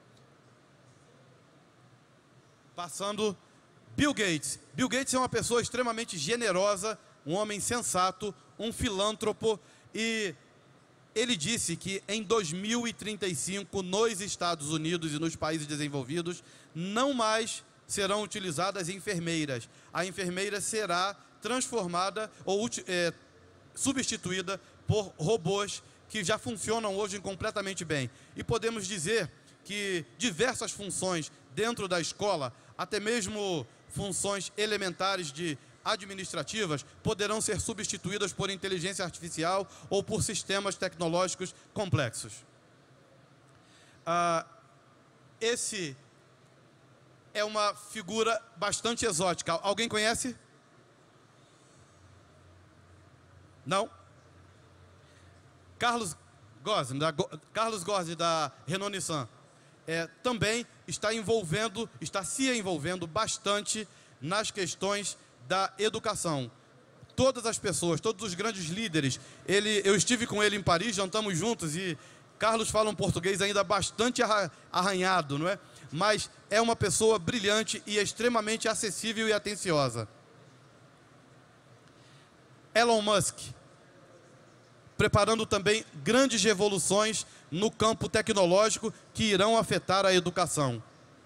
Passando, Bill Gates. Bill Gates é uma pessoa extremamente generosa, um homem sensato, um filântropo, e ele disse que em 2035, nos Estados Unidos e nos países desenvolvidos, não mais serão utilizadas enfermeiras. A enfermeira será transformada ou substituída por robôs que já funcionam hoje completamente bem. E podemos dizer que diversas funções dentro da escola, até mesmo funções elementares administrativas, poderão ser substituídas por inteligência artificial ou por sistemas tecnológicos complexos. Esse é uma figura bastante exótica. Alguém conhece? Não. Carlos Ghosn, da Renault Nissan, também está se envolvendo bastante nas questões da educação. Todas as pessoas, todos os grandes líderes, eu estive com ele em Paris, jantamos juntos e Carlos fala um português ainda bastante arranhado, não é? Mas é uma pessoa brilhante e extremamente acessível e atenciosa. Elon Musk, preparando também grandes revoluções no campo tecnológico que irão afetar a educação.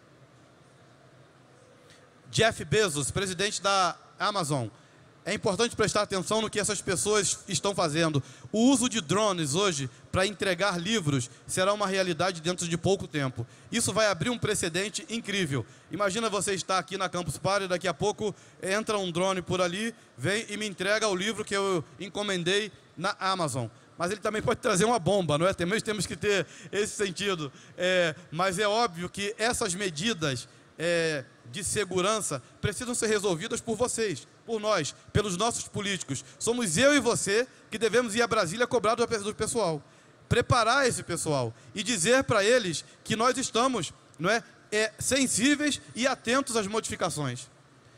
Jeff Bezos, presidente da Amazon. É importante prestar atenção no que essas pessoas estão fazendo. O uso de drones hoje para entregar livros será uma realidade dentro de pouco tempo. Isso vai abrir um precedente incrível. Imagina você estar aqui na Campus Party e daqui a pouco entra um drone por ali, vem e me entrega o livro que eu encomendei na Amazon. Mas ele também pode trazer uma bomba, não é? Também temos que ter esse sentido. Mas é óbvio que essas medidas de segurança precisam ser resolvidas por vocês, por nós, pelos nossos políticos. Somos eu e você que devemos ir a Brasília cobrar do pessoal, preparar esse pessoal e dizer para eles que nós estamos, não é, sensíveis e atentos às modificações.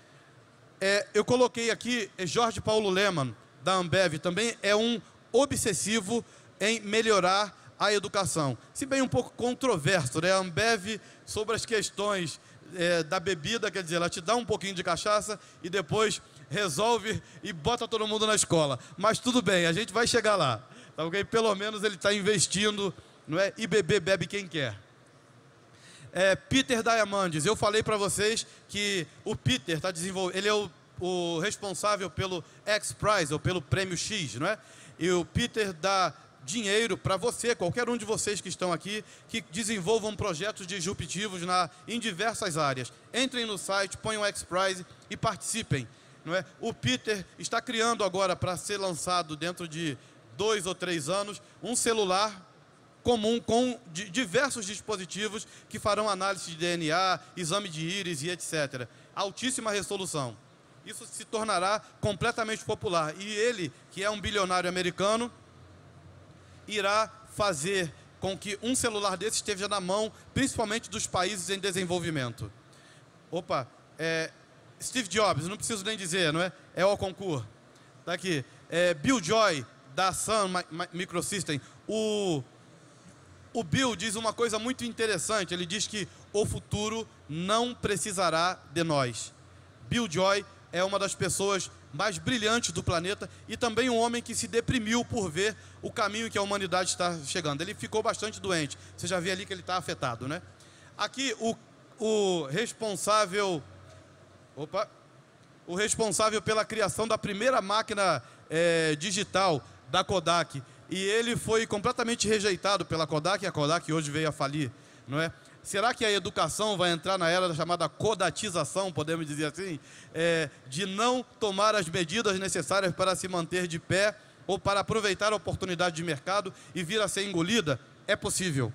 Eu coloquei aqui Jorge Paulo Lemann, da Ambev, também é um obsessivo em melhorar a educação. Se bem um pouco controverso, né? A Ambev, sobre as questões da bebida, quer dizer, ela te dá um pouquinho de cachaça e depois resolve e bota todo mundo na escola. Mas tudo bem, a gente vai chegar lá. Tá, okay? Pelo menos ele está investindo, não é? E beber bebe quem quer. Peter Diamandis, eu falei para vocês que o Peter está desenvolvendo, ele é o responsável pelo X-Prize, ou pelo Prêmio X, não é? E o Peter dá dinheiro para você, qualquer um de vocês que estão aqui, que desenvolvam projetos disruptivos em diversas áreas. Entrem no site, ponham o X-Prize e participem, não é? O Peter está criando agora, para ser lançado dentro de 2 ou 3 anos, um celular comum com diversos dispositivos que farão análise de DNA, exame de íris e etc. Altíssima resolução. Isso se tornará completamente popular. E ele, que é um bilionário americano, irá fazer com que um celular desse esteja na mão, principalmente dos países em desenvolvimento. Steve Jobs, não preciso nem dizer, não é? É o concurso. Tá aqui. Bill Joy, da Sun Microsystem. O Bill diz uma coisa muito interessante. Ele diz que o futuro não precisará de nós. Bill Joy é uma das pessoas mais brilhantes do planeta e também um homem que se deprimiu por ver o caminho que a humanidade está chegando. Ele ficou bastante doente. Você já vê ali que ele está afetado, né? Aqui o responsável pela criação da primeira máquina digital da Kodak. E ele foi completamente rejeitado pela Kodak, e a Kodak hoje veio a falir, não é? Será que a educação vai entrar na era da chamada kodatização, podemos dizer assim, de não tomar as medidas necessárias para se manter de pé ou para aproveitar a oportunidade de mercado e vir a ser engolida? É possível.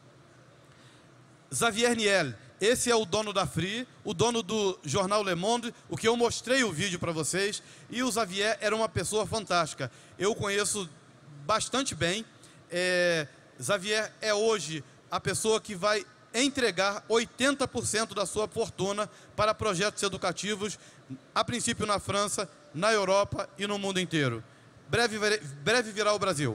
Xavier Niel, esse é o dono da Free, o dono do jornal Le Monde, o que eu mostrei o vídeo para vocês, e o Xavier era uma pessoa fantástica. Eu o conheço bastante bem. Xavier é hoje a pessoa que vai entregar 80% da sua fortuna para projetos educativos, a princípio na França, na Europa e no mundo inteiro. Breve virá ao Brasil.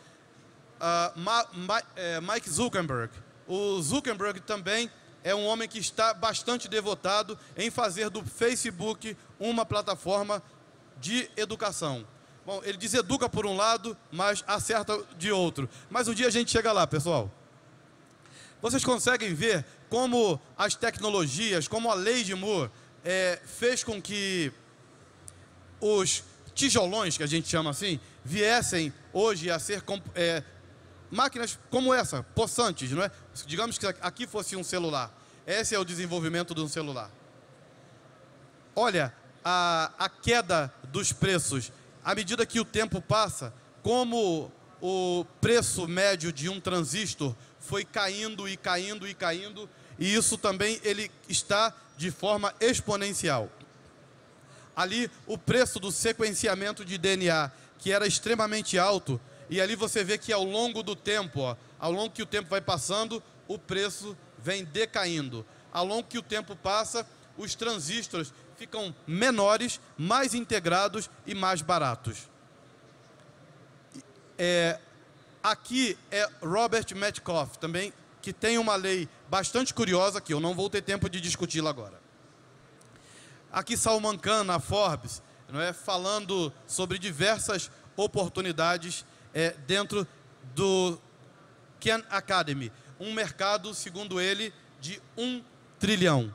Mike Zuckerberg. O Zuckerberg também é um homem que está bastante devotado em fazer do Facebook uma plataforma de educação. Bom, ele deseduca por um lado, mas acerta de outro. Mas um dia a gente chega lá, pessoal. Vocês conseguem ver como as tecnologias, como a lei de Moore fez com que os tijolões, que a gente chama assim, viessem hoje a ser máquinas como essa, possantes, não é? Digamos que aqui fosse um celular. Esse é o desenvolvimento de um celular. Olha, a queda dos preços, à medida que o tempo passa, como o preço médio de um transistor foi caindo e caindo e caindo, e isso também ele está de forma exponencial. Ali, o preço do sequenciamento de DNA que era extremamente alto, e ali você vê que ao longo do tempo, ó, ao longo que o tempo vai passando, o preço vem decaindo. Ao longo que o tempo passa, os transistores ficam menores, mais integrados e mais baratos. Aqui é Robert Metcalfe, também, que tem uma lei bastante curiosa, que eu não vou ter tempo de discuti-la agora. Aqui Salman Khan, na Forbes, não é, falando sobre diversas oportunidades dentro do Khan Academy, um mercado, segundo ele, de 1 trilhão.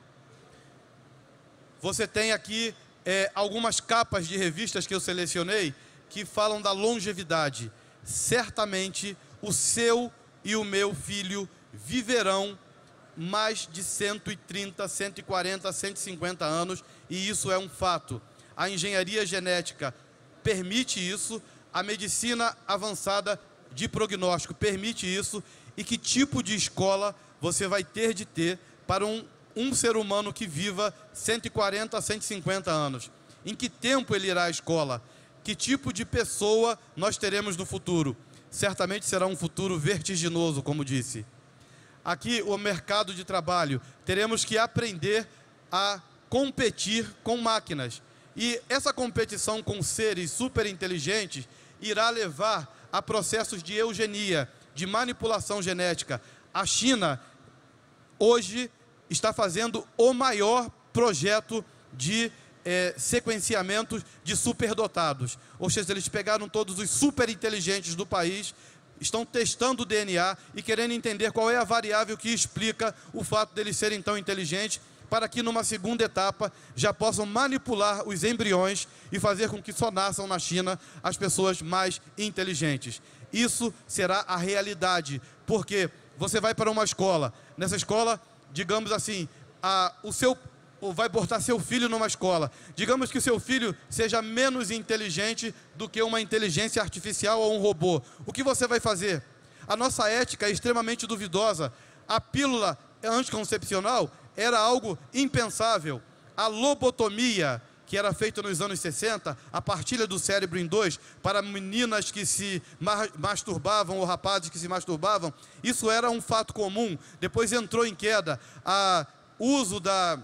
Você tem aqui algumas capas de revistas que eu selecionei que falam da longevidade. Certamente o seu e o meu filho viverão mais de 130, 140, 150 anos, e isso é um fato. A engenharia genética permite isso, a medicina avançada de prognóstico permite isso, e que tipo de escola você vai ter de ter para um ser humano que viva 140 a 150 anos? Em que tempo ele irá à escola? Que tipo de pessoa nós teremos no futuro? Certamente será um futuro vertiginoso, como disse. Aqui, o mercado de trabalho. Teremos que aprender a competir com máquinas. E essa competição com seres super inteligentes irá levar a processos de eugenia, de manipulação genética. A China, hoje, está fazendo o maior projeto de sequenciamento de superdotados. Ou seja, eles pegaram todos os super inteligentes do país, estão testando o DNA e querendo entender qual é a variável que explica o fato deles serem tão inteligentes, para que numa segunda etapa já possam manipular os embriões e fazer com que só nasçam na China as pessoas mais inteligentes. Isso será a realidade, porque você vai para uma escola, nessa escola, digamos assim, vai botar seu filho numa escola. Digamos que o seu filho seja menos inteligente do que uma inteligência artificial ou um robô. O que você vai fazer? A nossa ética é extremamente duvidosa. A pílula anticoncepcional era algo impensável. A lobotomia, que era feita nos anos 60, a partilha do cérebro em dois, para meninas que se masturbavam ou rapazes que se masturbavam, isso era um fato comum. Depois entrou em queda o uso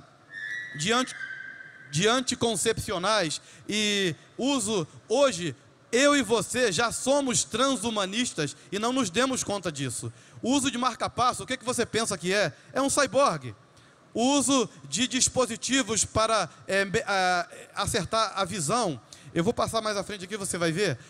de anticoncepcionais e uso. Hoje, eu e você já somos transhumanistas e não nos demos conta disso. O uso de marca-passo, o que você pensa que é? É um cyborg. O uso de dispositivos para acertar a visão. Eu vou passar mais à frente aqui, você vai ver.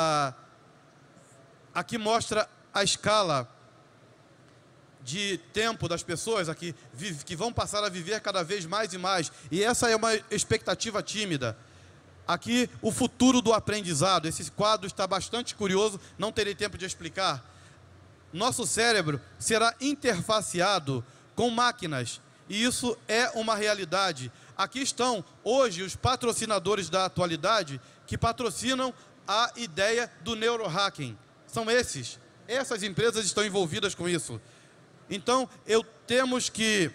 Aqui mostra a escala de tempo das pessoas aqui, que vão passar a viver cada vez mais e mais. E essa é uma expectativa tímida. Aqui, o futuro do aprendizado. Esse quadro está bastante curioso, não terei tempo de explicar. Nosso cérebro será interfaceado com máquinas. E isso é uma realidade. Aqui estão, hoje, os patrocinadores da atualidade que patrocinam a ideia do neurohacking. São esses. Essas empresas estão envolvidas com isso. Então, temos que...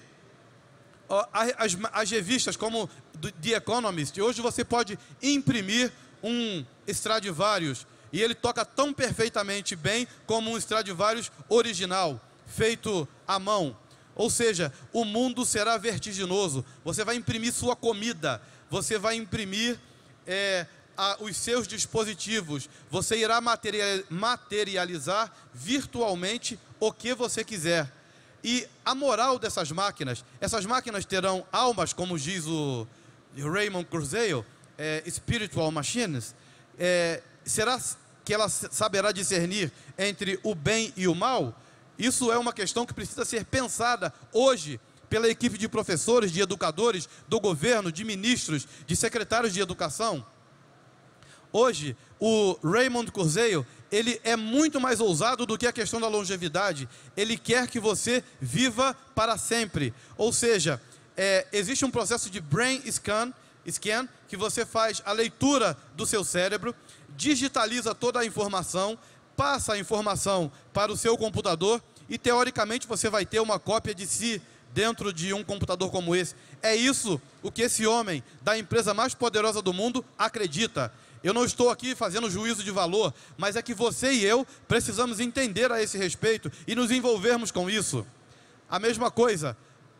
As revistas como The Economist, hoje você pode imprimir um Stradivarius e ele toca tão perfeitamente bem como um Stradivarius original, feito à mão. Ou seja, o mundo será vertiginoso. Você vai imprimir sua comida, você vai imprimir os seus dispositivos, você irá materializar virtualmente o que você quiser. E a moral dessas máquinas, essas máquinas terão almas, como diz o Raymond Kurzweil, spiritual machines. Será que ela saberá discernir entre o bem e o mal? Isso é uma questão que precisa ser pensada hoje pela equipe de professores, de educadores, do governo, de ministros, de secretários de educação. Hoje, o Raymond Kurzweil, ele é muito mais ousado do que a questão da longevidade. Ele quer que você viva para sempre. Ou seja, existe um processo de brain scan, que você faz a leitura do seu cérebro, digitaliza toda a informação, passa a informação para o seu computador e, teoricamente, você vai ter uma cópia de si dentro de um computador como esse. É isso o que esse homem da empresa mais poderosa do mundo acredita. Eu não estou aqui fazendo juízo de valor, mas é que você e eu precisamos entender a esse respeito e nos envolvermos com isso. A mesma coisa,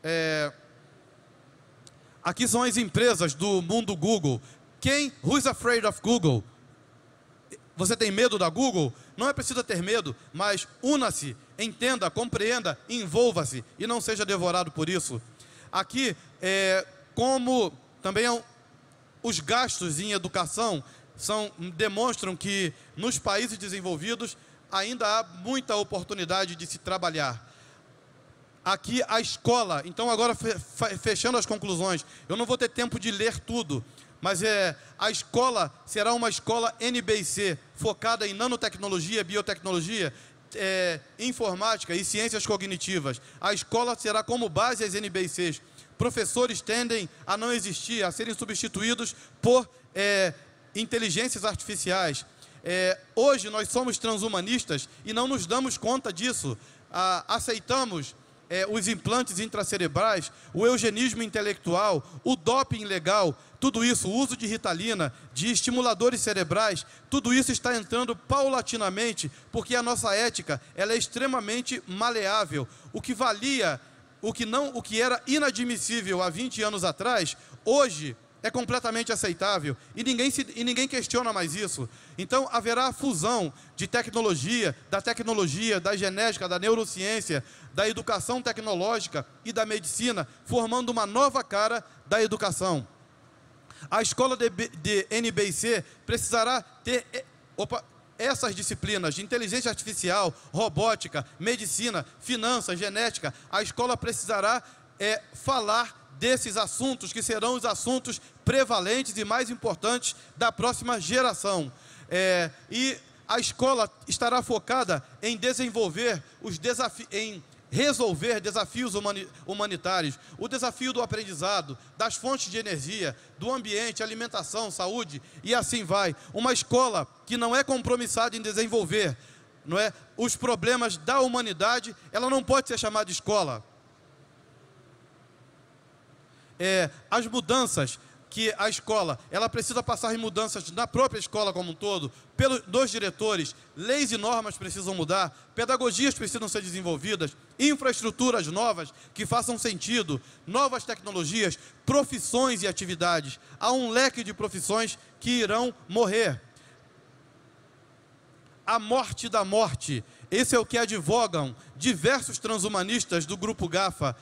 aqui são as empresas do mundo Google. Who's afraid of Google? Você tem medo da Google? Não é preciso ter medo, mas una-se, entenda, compreenda, envolva-se e não seja devorado por isso. Aqui, como também os gastos em educação demonstram que nos países desenvolvidos ainda há muita oportunidade de se trabalhar. Aqui a escola, então agora fechando as conclusões, eu não vou ter tempo de ler tudo, mas a escola será uma escola NBIC, focada em nanotecnologia, biotecnologia, informática e ciências cognitivas. A escola será como base as NBICs. Professores tendem a não existir, a serem substituídos por inteligências artificiais. Hoje nós somos transhumanistas e não nos damos conta disso. Aceitamos os implantes intracerebrais, o eugenismo intelectual, o doping legal, tudo isso, o uso de Ritalina, de estimuladores cerebrais, tudo isso está entrando paulatinamente, porque a nossa ética ela é extremamente maleável. O que valia, o que era inadmissível há 20 anos atrás, hoje é completamente aceitável e ninguém questiona mais isso. Então haverá a fusão de tecnologia, da genética, da neurociência, da educação tecnológica e da medicina, formando uma nova cara da educação. A escola de NBIC precisará ter essas disciplinas de inteligência artificial, robótica, medicina, finanças, genética. A escola precisará falar desses assuntos que serão os assuntos prevalentes e mais importantes da próxima geração. E a escola estará focada em resolver desafios humanitários, o desafio do aprendizado, das fontes de energia, do ambiente, alimentação, saúde e assim vai. Uma escola que não é compromissada em desenvolver, os problemas da humanidade, ela não pode ser chamada de escola. As mudanças que a escola, ela precisa passar em mudanças na própria escola como um todo, dos diretores, leis e normas precisam mudar, pedagogias precisam ser desenvolvidas, infraestruturas novas que façam sentido, novas tecnologias, profissões e atividades. Há um leque de profissões que irão morrer. A morte da morte, esse é o que advogam diversos transhumanistas do grupo GAFA.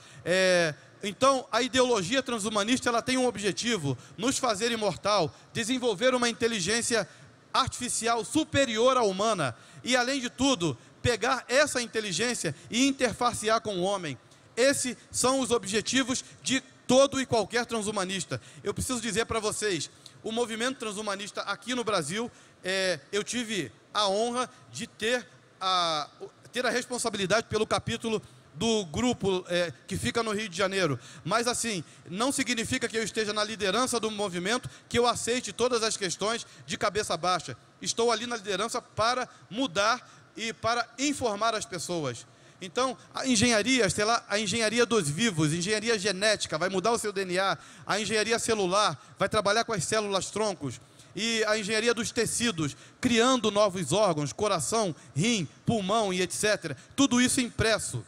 Então, a ideologia transhumanista ela tem um objetivo, nos fazer imortal, desenvolver uma inteligência artificial superior à humana e, além de tudo, pegar essa inteligência e interfacear com o homem. Esses são os objetivos de todo e qualquer transhumanista. Eu preciso dizer para vocês, o movimento transhumanista aqui no Brasil, eu tive a honra de ter a responsabilidade pelo capítulo do grupo que fica no Rio de Janeiro, mas assim, não significa que eu esteja na liderança do movimento, que eu aceite todas as questões de cabeça baixa. Estou ali na liderança para mudar e para informar as pessoas. Então, a engenharia, sei lá, a engenharia dos vivos, engenharia genética, vai mudar o seu DNA, a engenharia celular, vai trabalhar com as células troncos, e a engenharia dos tecidos, criando novos órgãos, coração, rim, pulmão e etc. Tudo isso impresso.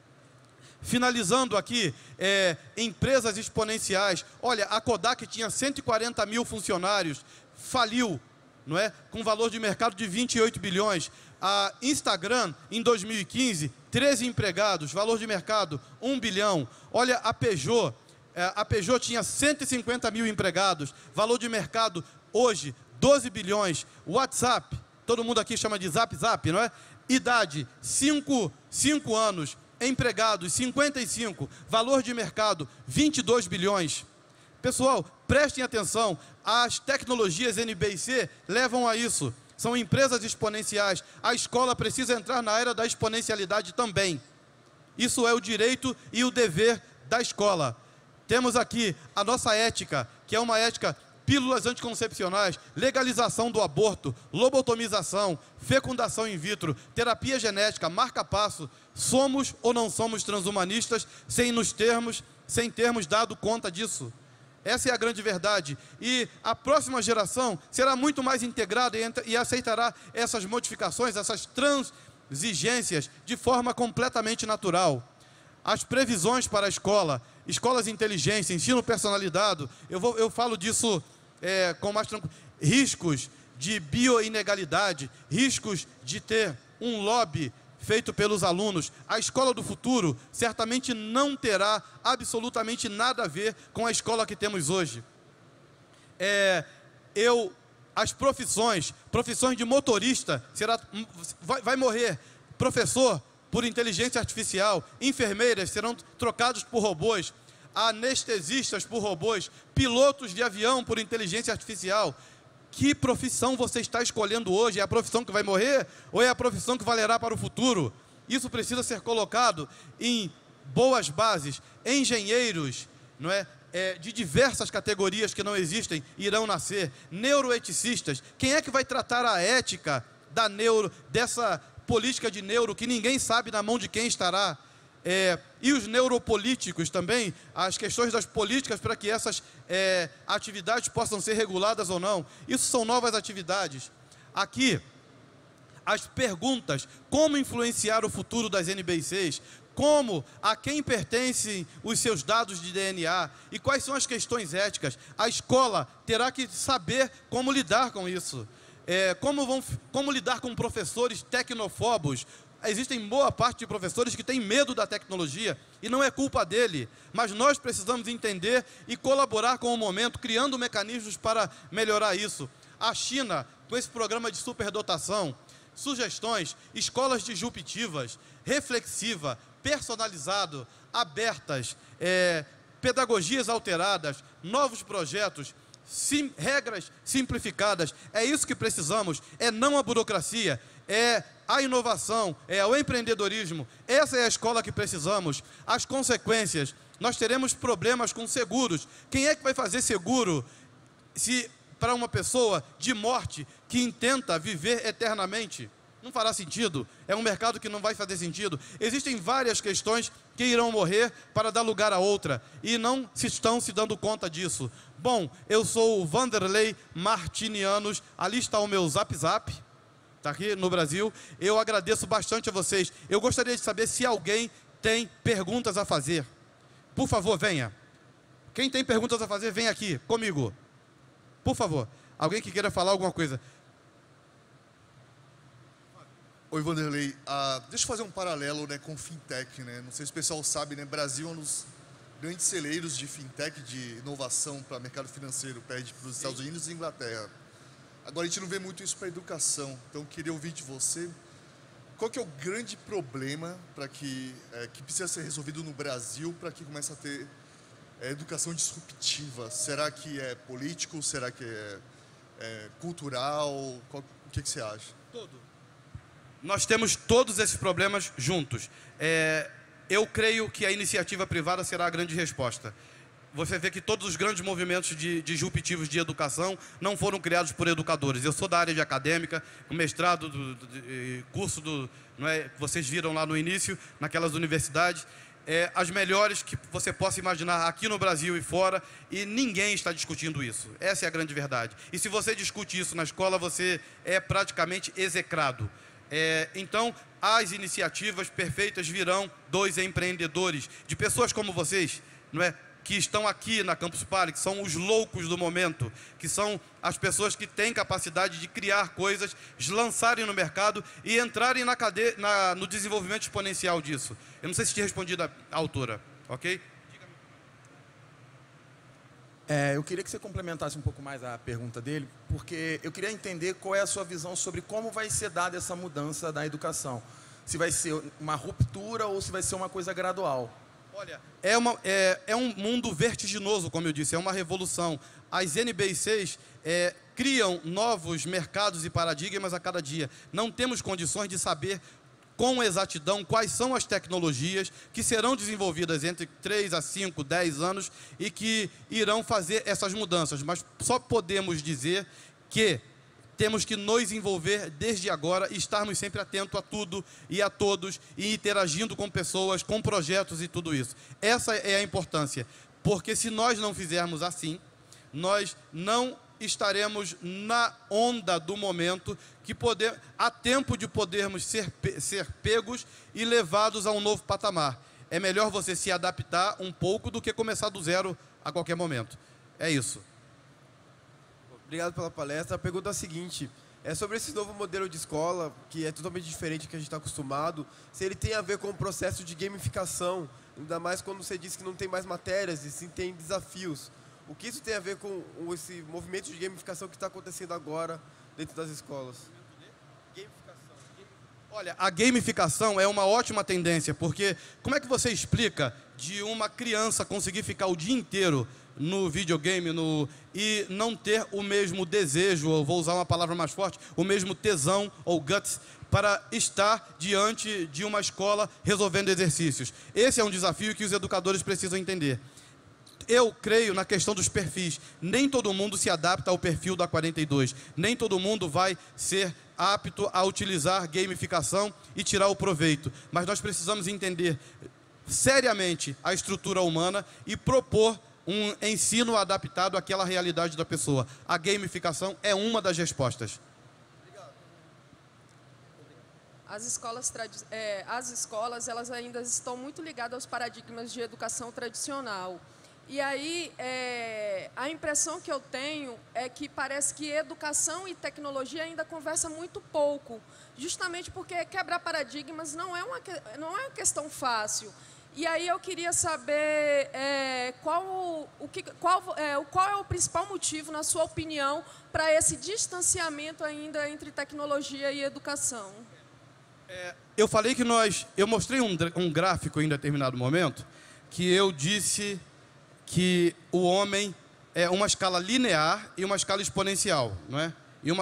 Finalizando aqui, empresas exponenciais. Olha, a Kodak tinha 140 mil funcionários, faliu, não é? Com valor de mercado de 28 bilhões. A Instagram, em 2015, 13 empregados, valor de mercado 1 bilhão. Olha, a Peugeot tinha 150 mil empregados, valor de mercado hoje 12 bilhões. WhatsApp, todo mundo aqui chama de Zap, não é? Idade, 5 anos. Empregados, 55, valor de mercado, 22 bilhões. Pessoal, prestem atenção, as tecnologias NBIC levam a isso. São empresas exponenciais. A escola precisa entrar na era da exponencialidade também. Isso é o direito e o dever da escola. Temos aqui a nossa ética, que é uma ética pílulas anticoncepcionais, legalização do aborto, lobotomização, fecundação in vitro, terapia genética, marca-passo. Somos ou não somos transhumanistas sem termos dado conta disso? Essa é a grande verdade. E a próxima geração será muito mais integrada e aceitará essas modificações, essas transigências de forma completamente natural. As previsões para a escola, escolas de inteligência, ensino personalizado, eu falo disso com mais tranquilidade. Riscos de bioinegalidade, riscos de ter um lobby feito pelos alunos. A escola do futuro certamente não terá absolutamente nada a ver com a escola que temos hoje. As profissões de motorista, vai morrer professor por inteligência artificial, enfermeiras serão trocados por robôs, anestesistas por robôs, pilotos de avião por inteligência artificial. Que profissão você está escolhendo hoje? É a profissão que vai morrer ou é a profissão que valerá para o futuro? Isso precisa ser colocado em boas bases. Engenheiros, não é? De diversas categorias que não existem irão nascer. Neuroeticistas. Quem é que vai tratar a ética dessa política de neuro que ninguém sabe na mão de quem estará? E os neuropolíticos também, as questões das políticas para que essas atividades possam ser reguladas ou não. Isso são novas atividades. Aqui, as perguntas, como influenciar o futuro das NBI6, a quem pertencem os seus dados de DNA e quais são as questões éticas. A escola terá que saber como lidar com isso. Como lidar com professores tecnofobos. Existem boa parte de professores que têm medo da tecnologia e não é culpa dele, mas nós precisamos entender e colaborar com o momento, criando mecanismos para melhorar isso. A China, com esse programa de superdotação, sugestões, escolas disruptivas, reflexiva, personalizado, abertas, pedagogias alteradas, novos projetos, regras simplificadas. É isso que precisamos, não a burocracia, a inovação, o empreendedorismo. Essa é a escola que precisamos. As consequências, nós teremos problemas com seguros. Quem é que vai fazer seguro para uma pessoa de morte que intenta viver eternamente? Não fará sentido, é um mercado que não vai fazer sentido. Existem várias questões que irão morrer para dar lugar a outra, e não estão se dando conta disso. Bom, eu sou o Vanderlei Martinianos, ali está o meu Zap Zap, está aqui no Brasil. Eu agradeço bastante a vocês. Eu gostaria de saber se alguém tem perguntas a fazer. Por favor, venha. Quem tem perguntas a fazer, vem aqui comigo. Por favor, alguém que queira falar alguma coisa. Oi, Vanderlei. Deixa eu fazer um paralelo, né, com fintech, né? Não sei se o pessoal sabe, né? Brasil é um dos grandes celeiros de fintech, de inovação para o mercado financeiro, perde para os Estados Unidos e Inglaterra. Agora, a gente não vê muito isso para a educação. Então, eu queria ouvir de você qual que é o grande problema que precisa ser resolvido no Brasil para que comece a ter educação disruptiva. Será que é político? Será que é cultural? O que você acha? Nós temos todos esses problemas juntos. Eu creio que a iniciativa privada será a grande resposta. Você vê que todos os grandes movimentos disruptivos de educação não foram criados por educadores. Eu sou da área de acadêmica, o mestrado, curso que vocês viram lá no início, naquelas universidades, as melhores que você possa imaginar aqui no Brasil e fora, e ninguém está discutindo isso. Essa é a grande verdade. E se você discute isso na escola, você é praticamente execrado. Então, as iniciativas perfeitas virão dos empreendedores, de pessoas como vocês, que estão aqui na Campus Party, que são os loucos do momento, que são as pessoas que têm capacidade de criar coisas, lançarem no mercado e entrarem no desenvolvimento exponencial disso. Eu não sei se te respondi a autora, ok? Eu queria que você complementasse um pouco mais a pergunta dele, porque eu queria entender qual é a sua visão sobre como vai ser dada essa mudança da educação. Se vai ser uma ruptura ou se vai ser uma coisa gradual. Olha, é um mundo vertiginoso, como eu disse, é uma revolução. As NBI6 criam novos mercados e paradigmas a cada dia. Não temos condições de saber com exatidão quais são as tecnologias que serão desenvolvidas entre 3 a 5, 10 anos e que irão fazer essas mudanças. Mas só podemos dizer que temos que nos envolver desde agora e estarmos sempre atentos a tudo e a todos e interagindo com pessoas, com projetos e tudo isso. Essa é a importância. porque se nós não fizermos assim, nós não estaremos na onda do momento que há tempo de podermos ser pegos e levados a um novo patamar. É melhor você se adaptar um pouco do que começar do zero a qualquer momento. É isso. Obrigado pela palestra. A pergunta é a seguinte: é sobre esse novo modelo de escola, que é totalmente diferente do que a gente está acostumado, se ele tem a ver com o processo de gamificação, ainda mais quando você diz que não tem mais matérias e sim tem desafios. O que isso tem a ver com esse movimento de gamificação que está acontecendo agora dentro das escolas? Olha, a gamificação é uma ótima tendência, porque como é que você explica de uma criança conseguir ficar o dia inteiro no videogame e não ter o mesmo desejo, ou vou usar uma palavra mais forte, o mesmo tesão ou guts para estar diante de uma escola resolvendo exercícios? Esse é um desafio que os educadores precisam entender. Eu creio na questão dos perfis. Nem todo mundo se adapta ao perfil da 42. Nem todo mundo vai ser apto a utilizar gamificação e tirar o proveito. Mas nós precisamos entender seriamente a estrutura humana e propor um ensino adaptado àquela realidade da pessoa. A gamificação é uma das respostas. As escolas elas ainda estão muito ligadas aos paradigmas de educação tradicional. E aí, a impressão que eu tenho é que parece que educação e tecnologia ainda conversam muito pouco, justamente porque quebrar paradigmas não é uma questão fácil. E aí eu queria saber qual é o principal motivo, na sua opinião, para esse distanciamento ainda entre tecnologia e educação. Eu falei que eu mostrei um gráfico em determinado momento, que eu disse que o homem é uma escala linear e uma escala exponencial, não é?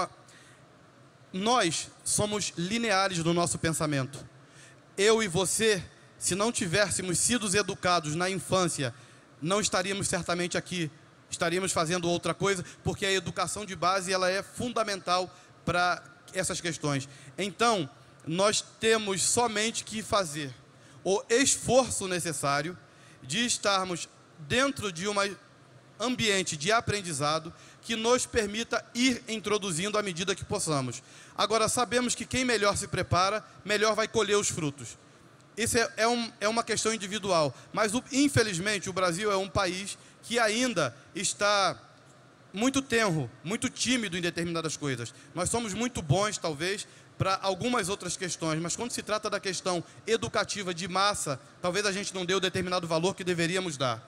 Nós somos lineares no nosso pensamento. Eu e você, se não tivéssemos sido educados na infância, não estaríamos certamente aqui, estaríamos fazendo outra coisa, porque a educação de base ela é fundamental para essas questões. Então, nós temos somente que fazer o esforço necessário de estarmos dentro de um ambiente de aprendizado que nos permita ir introduzindo à medida que possamos. Agora, sabemos que quem melhor se prepara, melhor vai colher os frutos. Isso é uma questão individual, mas infelizmente o Brasil é um país que ainda está muito tenro, muito tímido em determinadas coisas. Nós somos muito bons, talvez, para algumas outras questões, mas quando se trata da questão educativa de massa, talvez a gente não dê o determinado valor que deveríamos dar.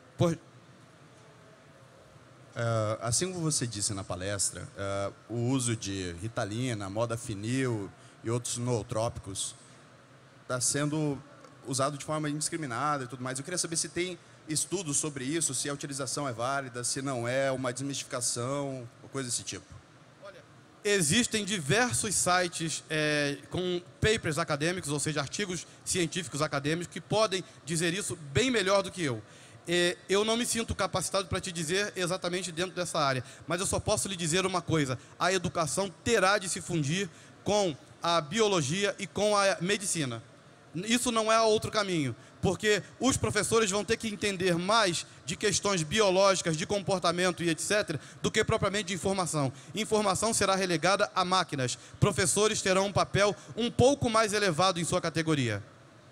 Assim como você disse na palestra, o uso de Ritalina, Modafinil e outros nootrópicos está sendo usado de forma indiscriminada e tudo mais. Eu queria saber se tem estudos sobre isso, se a utilização é válida, se não é, uma desmistificação, ou coisa desse tipo. Existem diversos sites com papers acadêmicos, ou seja, artigos científicos acadêmicos, que podem dizer isso bem melhor do que eu. Eu não me sinto capacitado para te dizer exatamente dentro dessa área, mas eu só posso lhe dizer uma coisa: a educação terá de se fundir com a biologia e com a medicina. Isso não é outro caminho, porque os professores vão ter que entender mais de questões biológicas, de comportamento e etc., do que propriamente de informação. Informação será relegada a máquinas. Professores terão um papel um pouco mais elevado em sua categoria.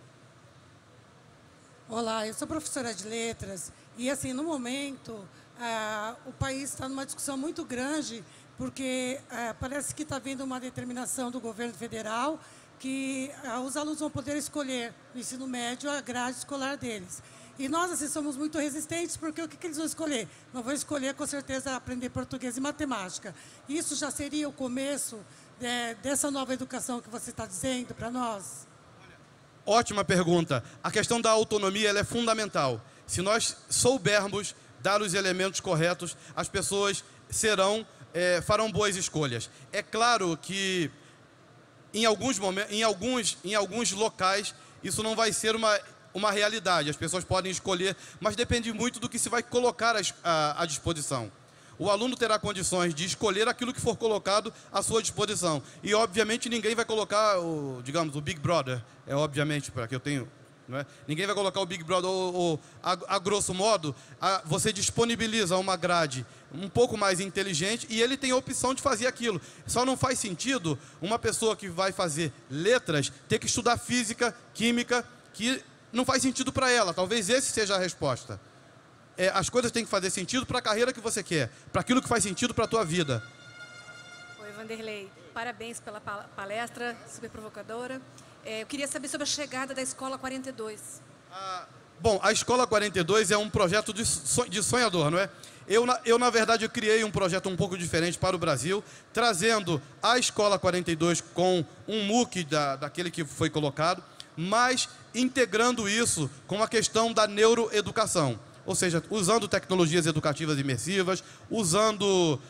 Olá, eu sou professora de letras e, assim, no momento, o país está numa discussão muito grande, porque parece que está havendo uma determinação do governo federal que os alunos vão poder escolher no ensino médio a grade escolar deles. E nós, assim, somos muito resistentes, porque o que eles vão escolher? Não vão escolher, com certeza, aprender português e matemática. Isso já seria o começo dessa nova educação que você está dizendo para nós? Ótima pergunta. A questão da autonomia ela é fundamental. Se nós soubermos dar os elementos corretos, as pessoas farão boas escolhas. É claro que em alguns locais isso não vai ser uma realidade. As pessoas podem escolher, mas depende muito do que se vai colocar à disposição. O aluno terá condições de escolher aquilo que for colocado à sua disposição. E, obviamente, ninguém vai colocar, digamos, o Big Brother. Obviamente, para que eu tenho Não é? Ninguém vai colocar o Big Brother, a grosso modo, você disponibiliza uma grade um pouco mais inteligente e ele tem a opção de fazer aquilo. Só não faz sentido uma pessoa que vai fazer letras ter que estudar física, química, que não faz sentido para ela. Talvez esse seja a resposta. As coisas têm que fazer sentido para a carreira que você quer, para aquilo que faz sentido para a tua vida. Oi, Vanderlei. Parabéns pela palestra, super provocadora. Eu queria saber sobre a chegada da Escola 42. Bom, a Escola 42 é um projeto de sonhador, não é? Eu, na verdade, eu criei um projeto um pouco diferente para o Brasil, trazendo a Escola 42 com um MOOC daquele que foi colocado, mas integrando isso com a questão da neuroeducação. Ou seja, usando tecnologias educativas imersivas, usando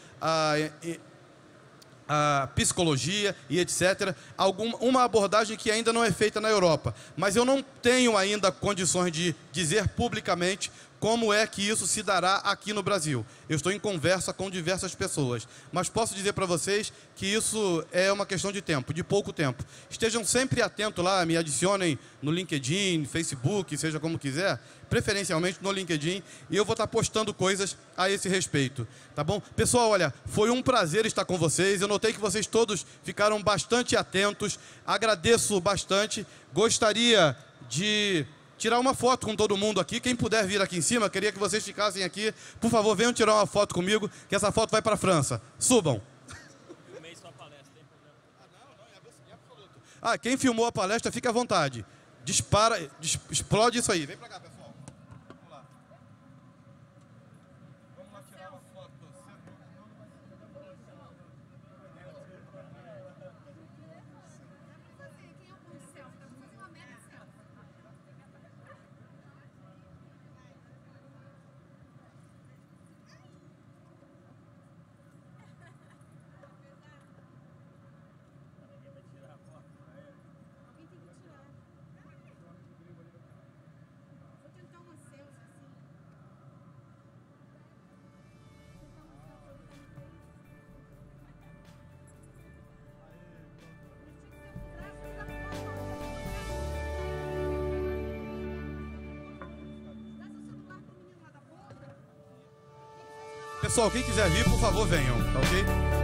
a psicologia e etc. Uma abordagem que ainda não é feita na Europa. Mas eu não tenho ainda condições de dizer publicamente como é que isso se dará aqui no Brasil. Eu estou em conversa com diversas pessoas, mas posso dizer para vocês que isso é uma questão de tempo, de pouco tempo. Estejam sempre atentos lá, me adicionem no LinkedIn, Facebook, seja como quiser, preferencialmente no LinkedIn, e eu vou estar postando coisas a esse respeito, tá bom? Pessoal, olha, foi um prazer estar com vocês, eu notei que vocês todos ficaram bastante atentos, agradeço bastante, gostaria de tirar uma foto com todo mundo aqui. Quem puder vir aqui em cima, queria que vocês ficassem aqui. Por favor, venham tirar uma foto comigo, que essa foto vai para a França. Subam. Filmei sua palestra, tem problema? Quem filmou a palestra, fica à vontade. Dispara, explode isso aí. Vem para cá, pessoal. Vamos lá. Vamos lá tirar uma foto. Pessoal, quem quiser vir, por favor, venham, tá ok?